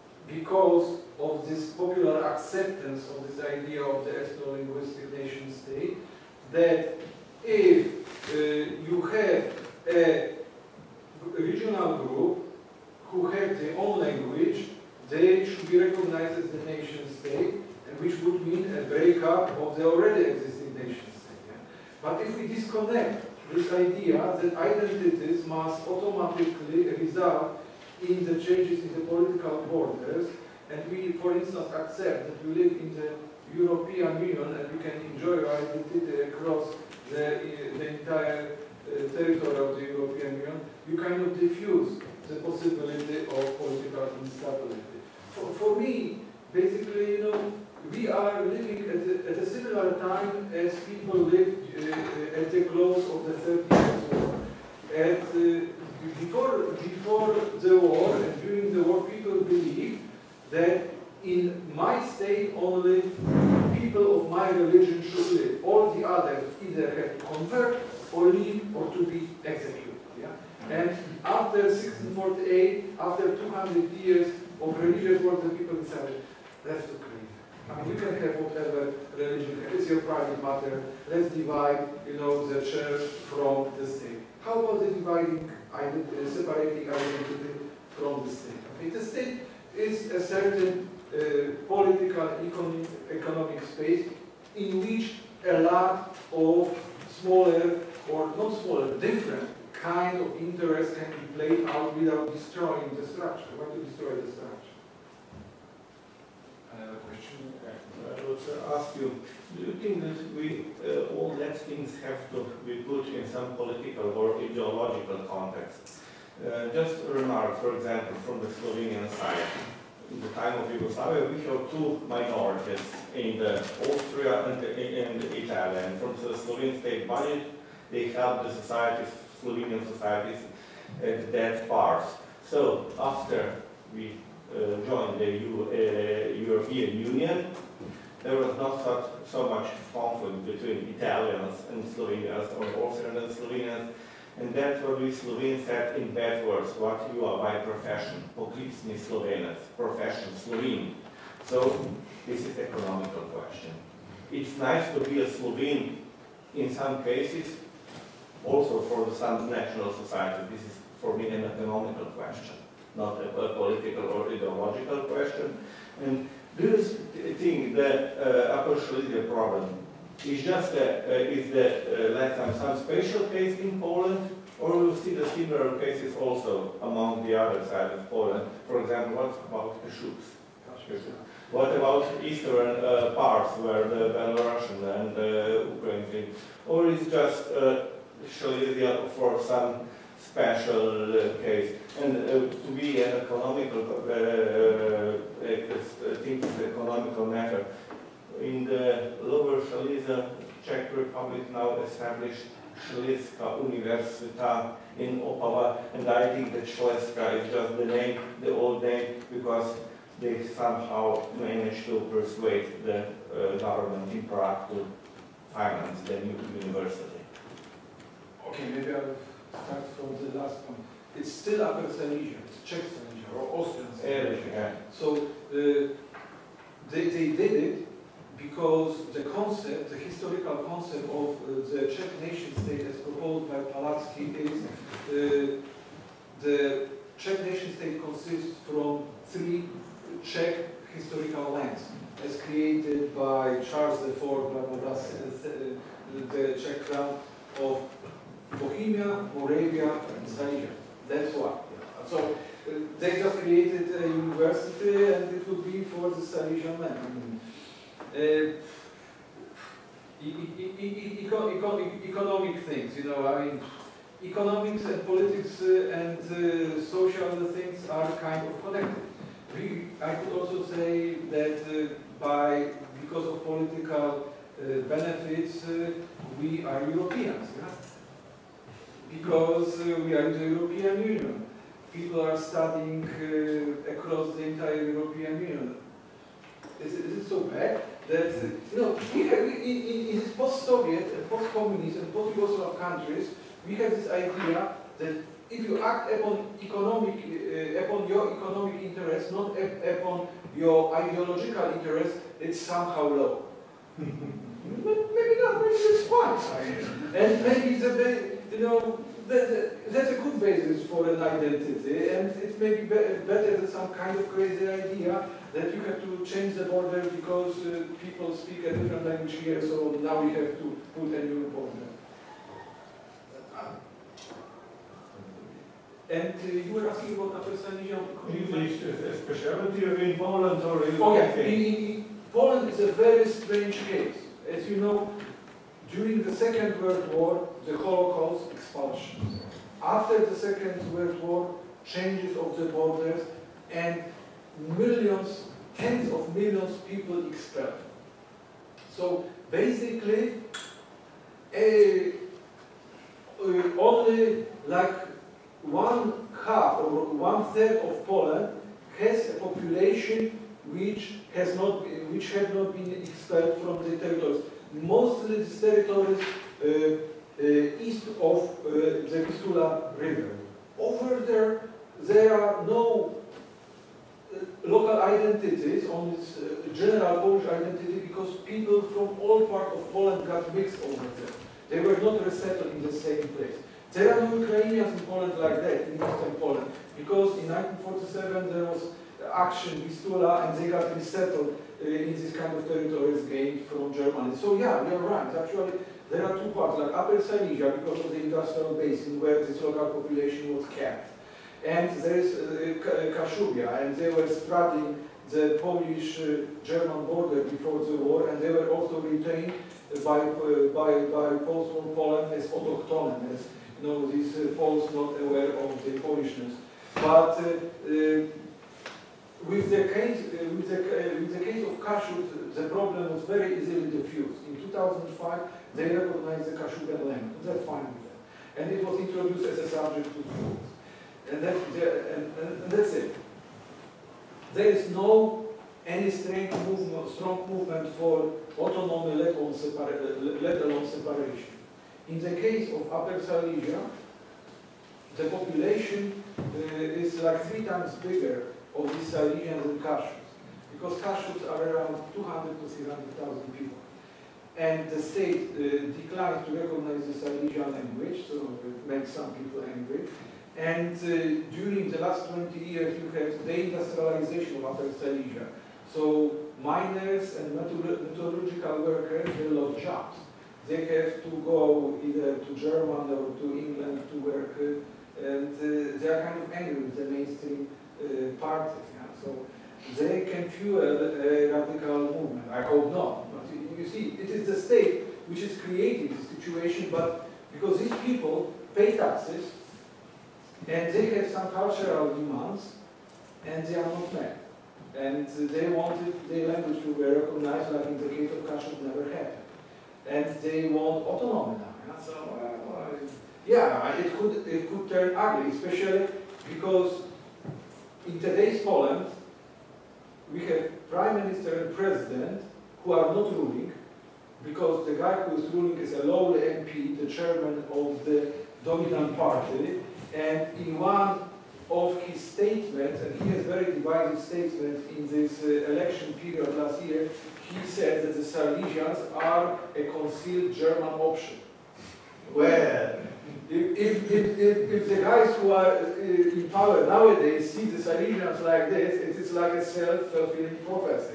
because of this popular acceptance of this idea of the ethno-linguistic nation state, that if uh, you have a regional group who have their own language, they should be recognized as the nation state, and which would mean a breakup of the already existing nation state. Yeah? But if we disconnect this idea that identities must automatically result in the changes in the political borders, and we, for instance, accept that we live in the European Union and we can enjoy our identity across the, the entire uh, territory of the European Union, you kind of diffuse the possibility of political instability. For, for me, basically, you know, we are living at a, at a similar time as people lived uh, at the close of the thirty years war. And uh, before, before the war and during the war, people believed that in my state only people of my religion should live. All the others either have to convert or leave or to be executed. Yeah? And after sixteen forty-eight, after two hundred years of religious war, the people decided, that's too crazy. I mean, you can have whatever religion, it's your private matter. Let's divide, you know, the church from the state. How about the dividing, identity, separating identity from the state? Okay, the state is a certain uh, political, economic, economic space in which a lot of smaller, or not smaller, different kind of interests can be played out without destroying the structure. Why to destroy the structure? Another question. I would uh, ask you, do you think that we, uh, all that things have to be put in some political or ideological context? Uh, just a remark, for example, from the Slovenian side. In the time of Yugoslavia, we have two minorities in the Austria and the, in the Italy. And from the Slovene state budget, they help the societies, Slovenian societies, at that part. So after we uh, joined the U, uh, European Union, there was not such, so much conflict between Italians and Slovenians, or Austrians and Slovenians. And that's what we Slovenes said in bad words, what you are by profession, poklicni Slovenec, profession Slovene. So this is economical question. It's nice to be a Slovene in some cases, also for some national society. This is for me an economical question, not a, a political or ideological question. And do you think that uh, Apostolic problem is just a, uh, is the, uh, let's say, some special case in Poland, or will see the similar cases also among the other side of Poland? For example, what about Kashubs? What about eastern uh, parts where the Belarusian and uh, Ukrainian, or is just uh, Silesia for some special uh, case? And uh, to be an economical, uh, uh, uh, think of the economical matter, in the Lower Silesia, Czech Republic now established Śledzka Universita in Opava, and I think that Śledzka is just the name, the old name, because they somehow managed to persuade the uh, government in Prague to finance the new university? Okay, maybe I'll start from the last point. It's still Upper Silesia, it's Czech Silesia or Austrian Silesia. Yeah. So uh, they, they did it because the concept, the historical concept of uh, the Czech nation state as proposed by Palacký is uh, the Czech nation state consists from three Czech historical lands as created by Charles the Fourth, blah, blah, blah, the Czech crown of Bohemia, Moravia, and Silesia. That's why. So uh, they just created a university and it would be for the Silesian land. Uh, e e e eco eco economic things, you know, I mean, economics and politics uh, and uh, social things are kind of connected. We, I could also say that uh, by, because of political uh, benefits, uh, we are Europeans, yeah? Because uh, we are in the European Union. People are studying uh, across the entire European Union. Is it, is it so bad that, uh, you know, we have, in, in, in post-Soviet and post-communist and post-Yugoslav countries, we have this idea that if you act upon economic, uh, upon your economic interest, not upon your ideological interest, it's somehow low. Maybe not, maybe it's fine. And maybe the, you know, that, that's a good basis for an identity, and it may be, be better than some kind of crazy idea that you have to change the border because uh, people speak a different language here, so now we have to put a new border. And uh, you were asking about Upper Silesia. Is it a specialty in Poland or in Oh yeah, in, in, Poland is a very strange case. As you know, during the Second World War, the Holocaust, expulsion. After the Second World War, changes of the borders, and millions, tens of millions of people expelled. So basically, a, uh, only like one half or one third of Poland has a population which has not been, which have not been expelled from the territories. Mostly these territories uh, uh, east of uh, the Vistula River. Over there, there are no uh, local identities, only uh, general Polish identity, because people from all parts of Poland got mixed over there. They were not resettled in the same place. There are no Ukrainians in Poland like that, in eastern Poland, because in nineteen forty-seven there was action Vistula and they got resettled uh, in this kind of territories gained from Germany. So yeah, you're right. Actually, there are two parts, like Upper Silesia, because of the industrial basin where this local population was kept. And there is uh, Kashubia, and they were straddling the Polish-German uh, border before the war, and they were also retained by, uh, by, by post-war Poland as autochthone, as you know, these uh, Poles not aware of the Polishness. But uh, uh, with the case, uh, with the uh, with the case of Kashub, the problem was very easily diffused. In two thousand five, they recognized the Kashubian language. They're fine with that, and it was introduced as a subject to schools, and that and, and, and that's it. There is no any strong movement, strong movement for autonomy, let alone, separa let alone separation. In the case of Upper Silesia, the population uh, is like three times bigger of these Silesians than Kashubians, because Kashubians are around two hundred to three hundred thousand people. And the state uh, declined to recognize the Silesian language, so it makes some people angry. And uh, during the last twenty years, you have deindustrialization of Upper Silesia. So miners and metallurgical workers, they lost jobs. They have to go either to Germany or to England to work, uh, and uh, they are kind of angry with the mainstream uh, parties. Yeah? So they can fuel a radical movement. I hope not. But you see, it is the state which is creating the situation, but because these people pay taxes, and they have some cultural demands, and they are not met. And they wanted their language to be recognized, like in the case of Kashub, never happened. And they want autonomy now. Yeah? So, uh, yeah, it could, it could turn ugly, especially because in today's Poland, we have prime minister and president who are not ruling, because the guy who is ruling is a lowly M P, the chairman of the dominant party, and in one of his statements, and he has very divided statements in this uh, election period last year, he said that the Silesians are a concealed German option. Well, if, if, if, if, if the guys who are uh, in power nowadays see the Silesians like this, it is like a self-fulfilling prophecy.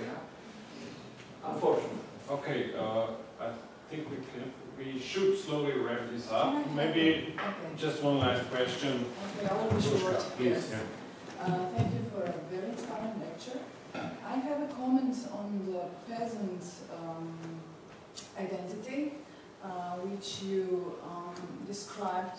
Huh? Unfortunately. Okay, uh, I think we can, we should slowly wrap this up. Maybe Okay. just one last question. Okay, I will be short. Please. Yes. Yeah. Uh, thank you for a very inspiring lecture. I have a comment on the peasant um, identity, uh, which you um, described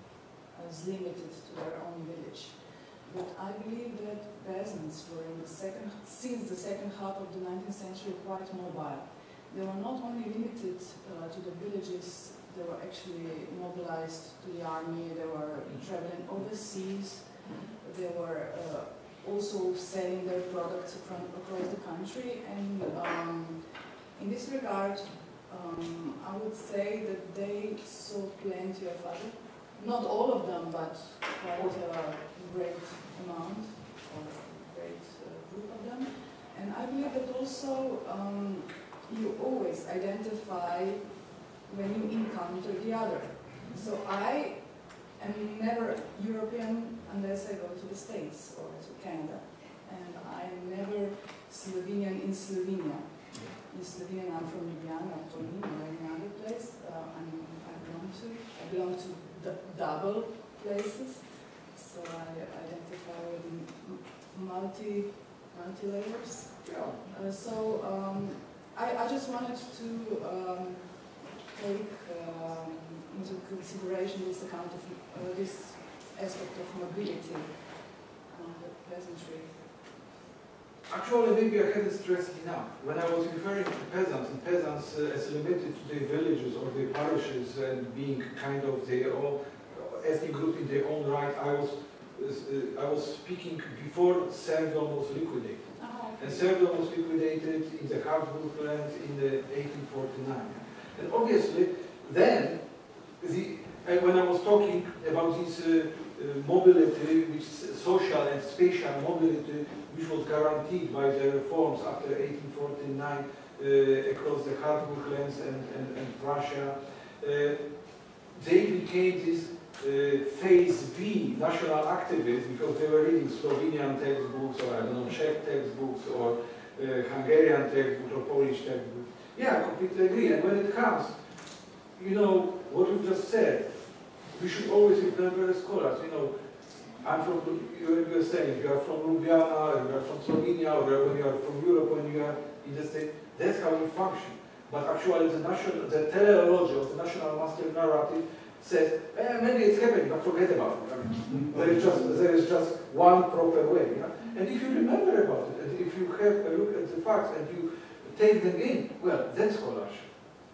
as limited to their own village. But I believe that peasants were in the second, since the second half of the nineteenth century quite mobile. They were not only limited uh, to the villages, they were actually mobilized to the army, they were traveling overseas, they were uh, also selling their products from across the country, and um, in this regard, um, I would say that they saw plenty of other, not all of them, but quite a great amount, or a great uh, group of them. And I believe that also um, you always identify when you encounter the other. So I am never European unless I go to the States or to Canada. And I'm never Slovenian in Slovenia. In Slovenia, I'm from Ljubljana, or Tolmin, or any other place. Uh, I'm, I belong to. I belong to the double places. So I identify with multi, multi-layers. Uh, so um, I, I just wanted to um, take um, into consideration this account of uh, this aspect of mobility among the peasantry. Actually, maybe I hadn't stressed enough. When I was referring to peasants, and peasants uh, as limited to their villages or their parishes and being kind of their own ethnic group in their own right, I was uh, I was speaking before serfdom was liquidated. Oh, okay. And serfdom was liquidated in the Habsburg land in the eighteen forty-nine. And obviously, then, the, and when I was talking about this uh, uh, mobility, which social and spatial mobility, which was guaranteed by the reforms after eighteen forty-nine uh, across the Habsburg lands and, and, and Prussia, uh, they became this uh, phase B national activists because they were reading Slovenian textbooks or I don't know, Czech textbooks or uh, Hungarian textbooks or Polish textbooks. Yeah, I completely agree. And when it comes, you know, what you just said, we should always remember as scholars, you know, I'm from, you were saying, you are from Ljubljana, you are from Slovenia, or when you are from Europe, when you are in the States, that's how we function. But actually the national, the teleology of the national master narrative says, eh, maybe it's happening, but forget about it. I mean, there is just there is just one proper way. Yeah? And if you remember about it, and if you have a look at the facts and you take them in, well, that's scholarship.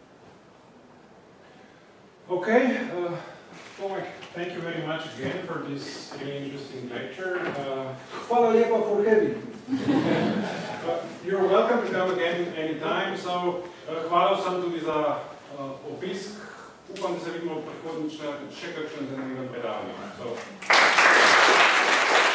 Okay, uh, Tomek, thank you very much again for this really interesting lecture. Uh, Hvala lijepa for having me. uh, you're welcome to come again anytime. So, uh, hvala vsem tudi za uh, obisk. Upam, da se vidimo prihodnjič na še kakšnem zanimivem predavanju. So.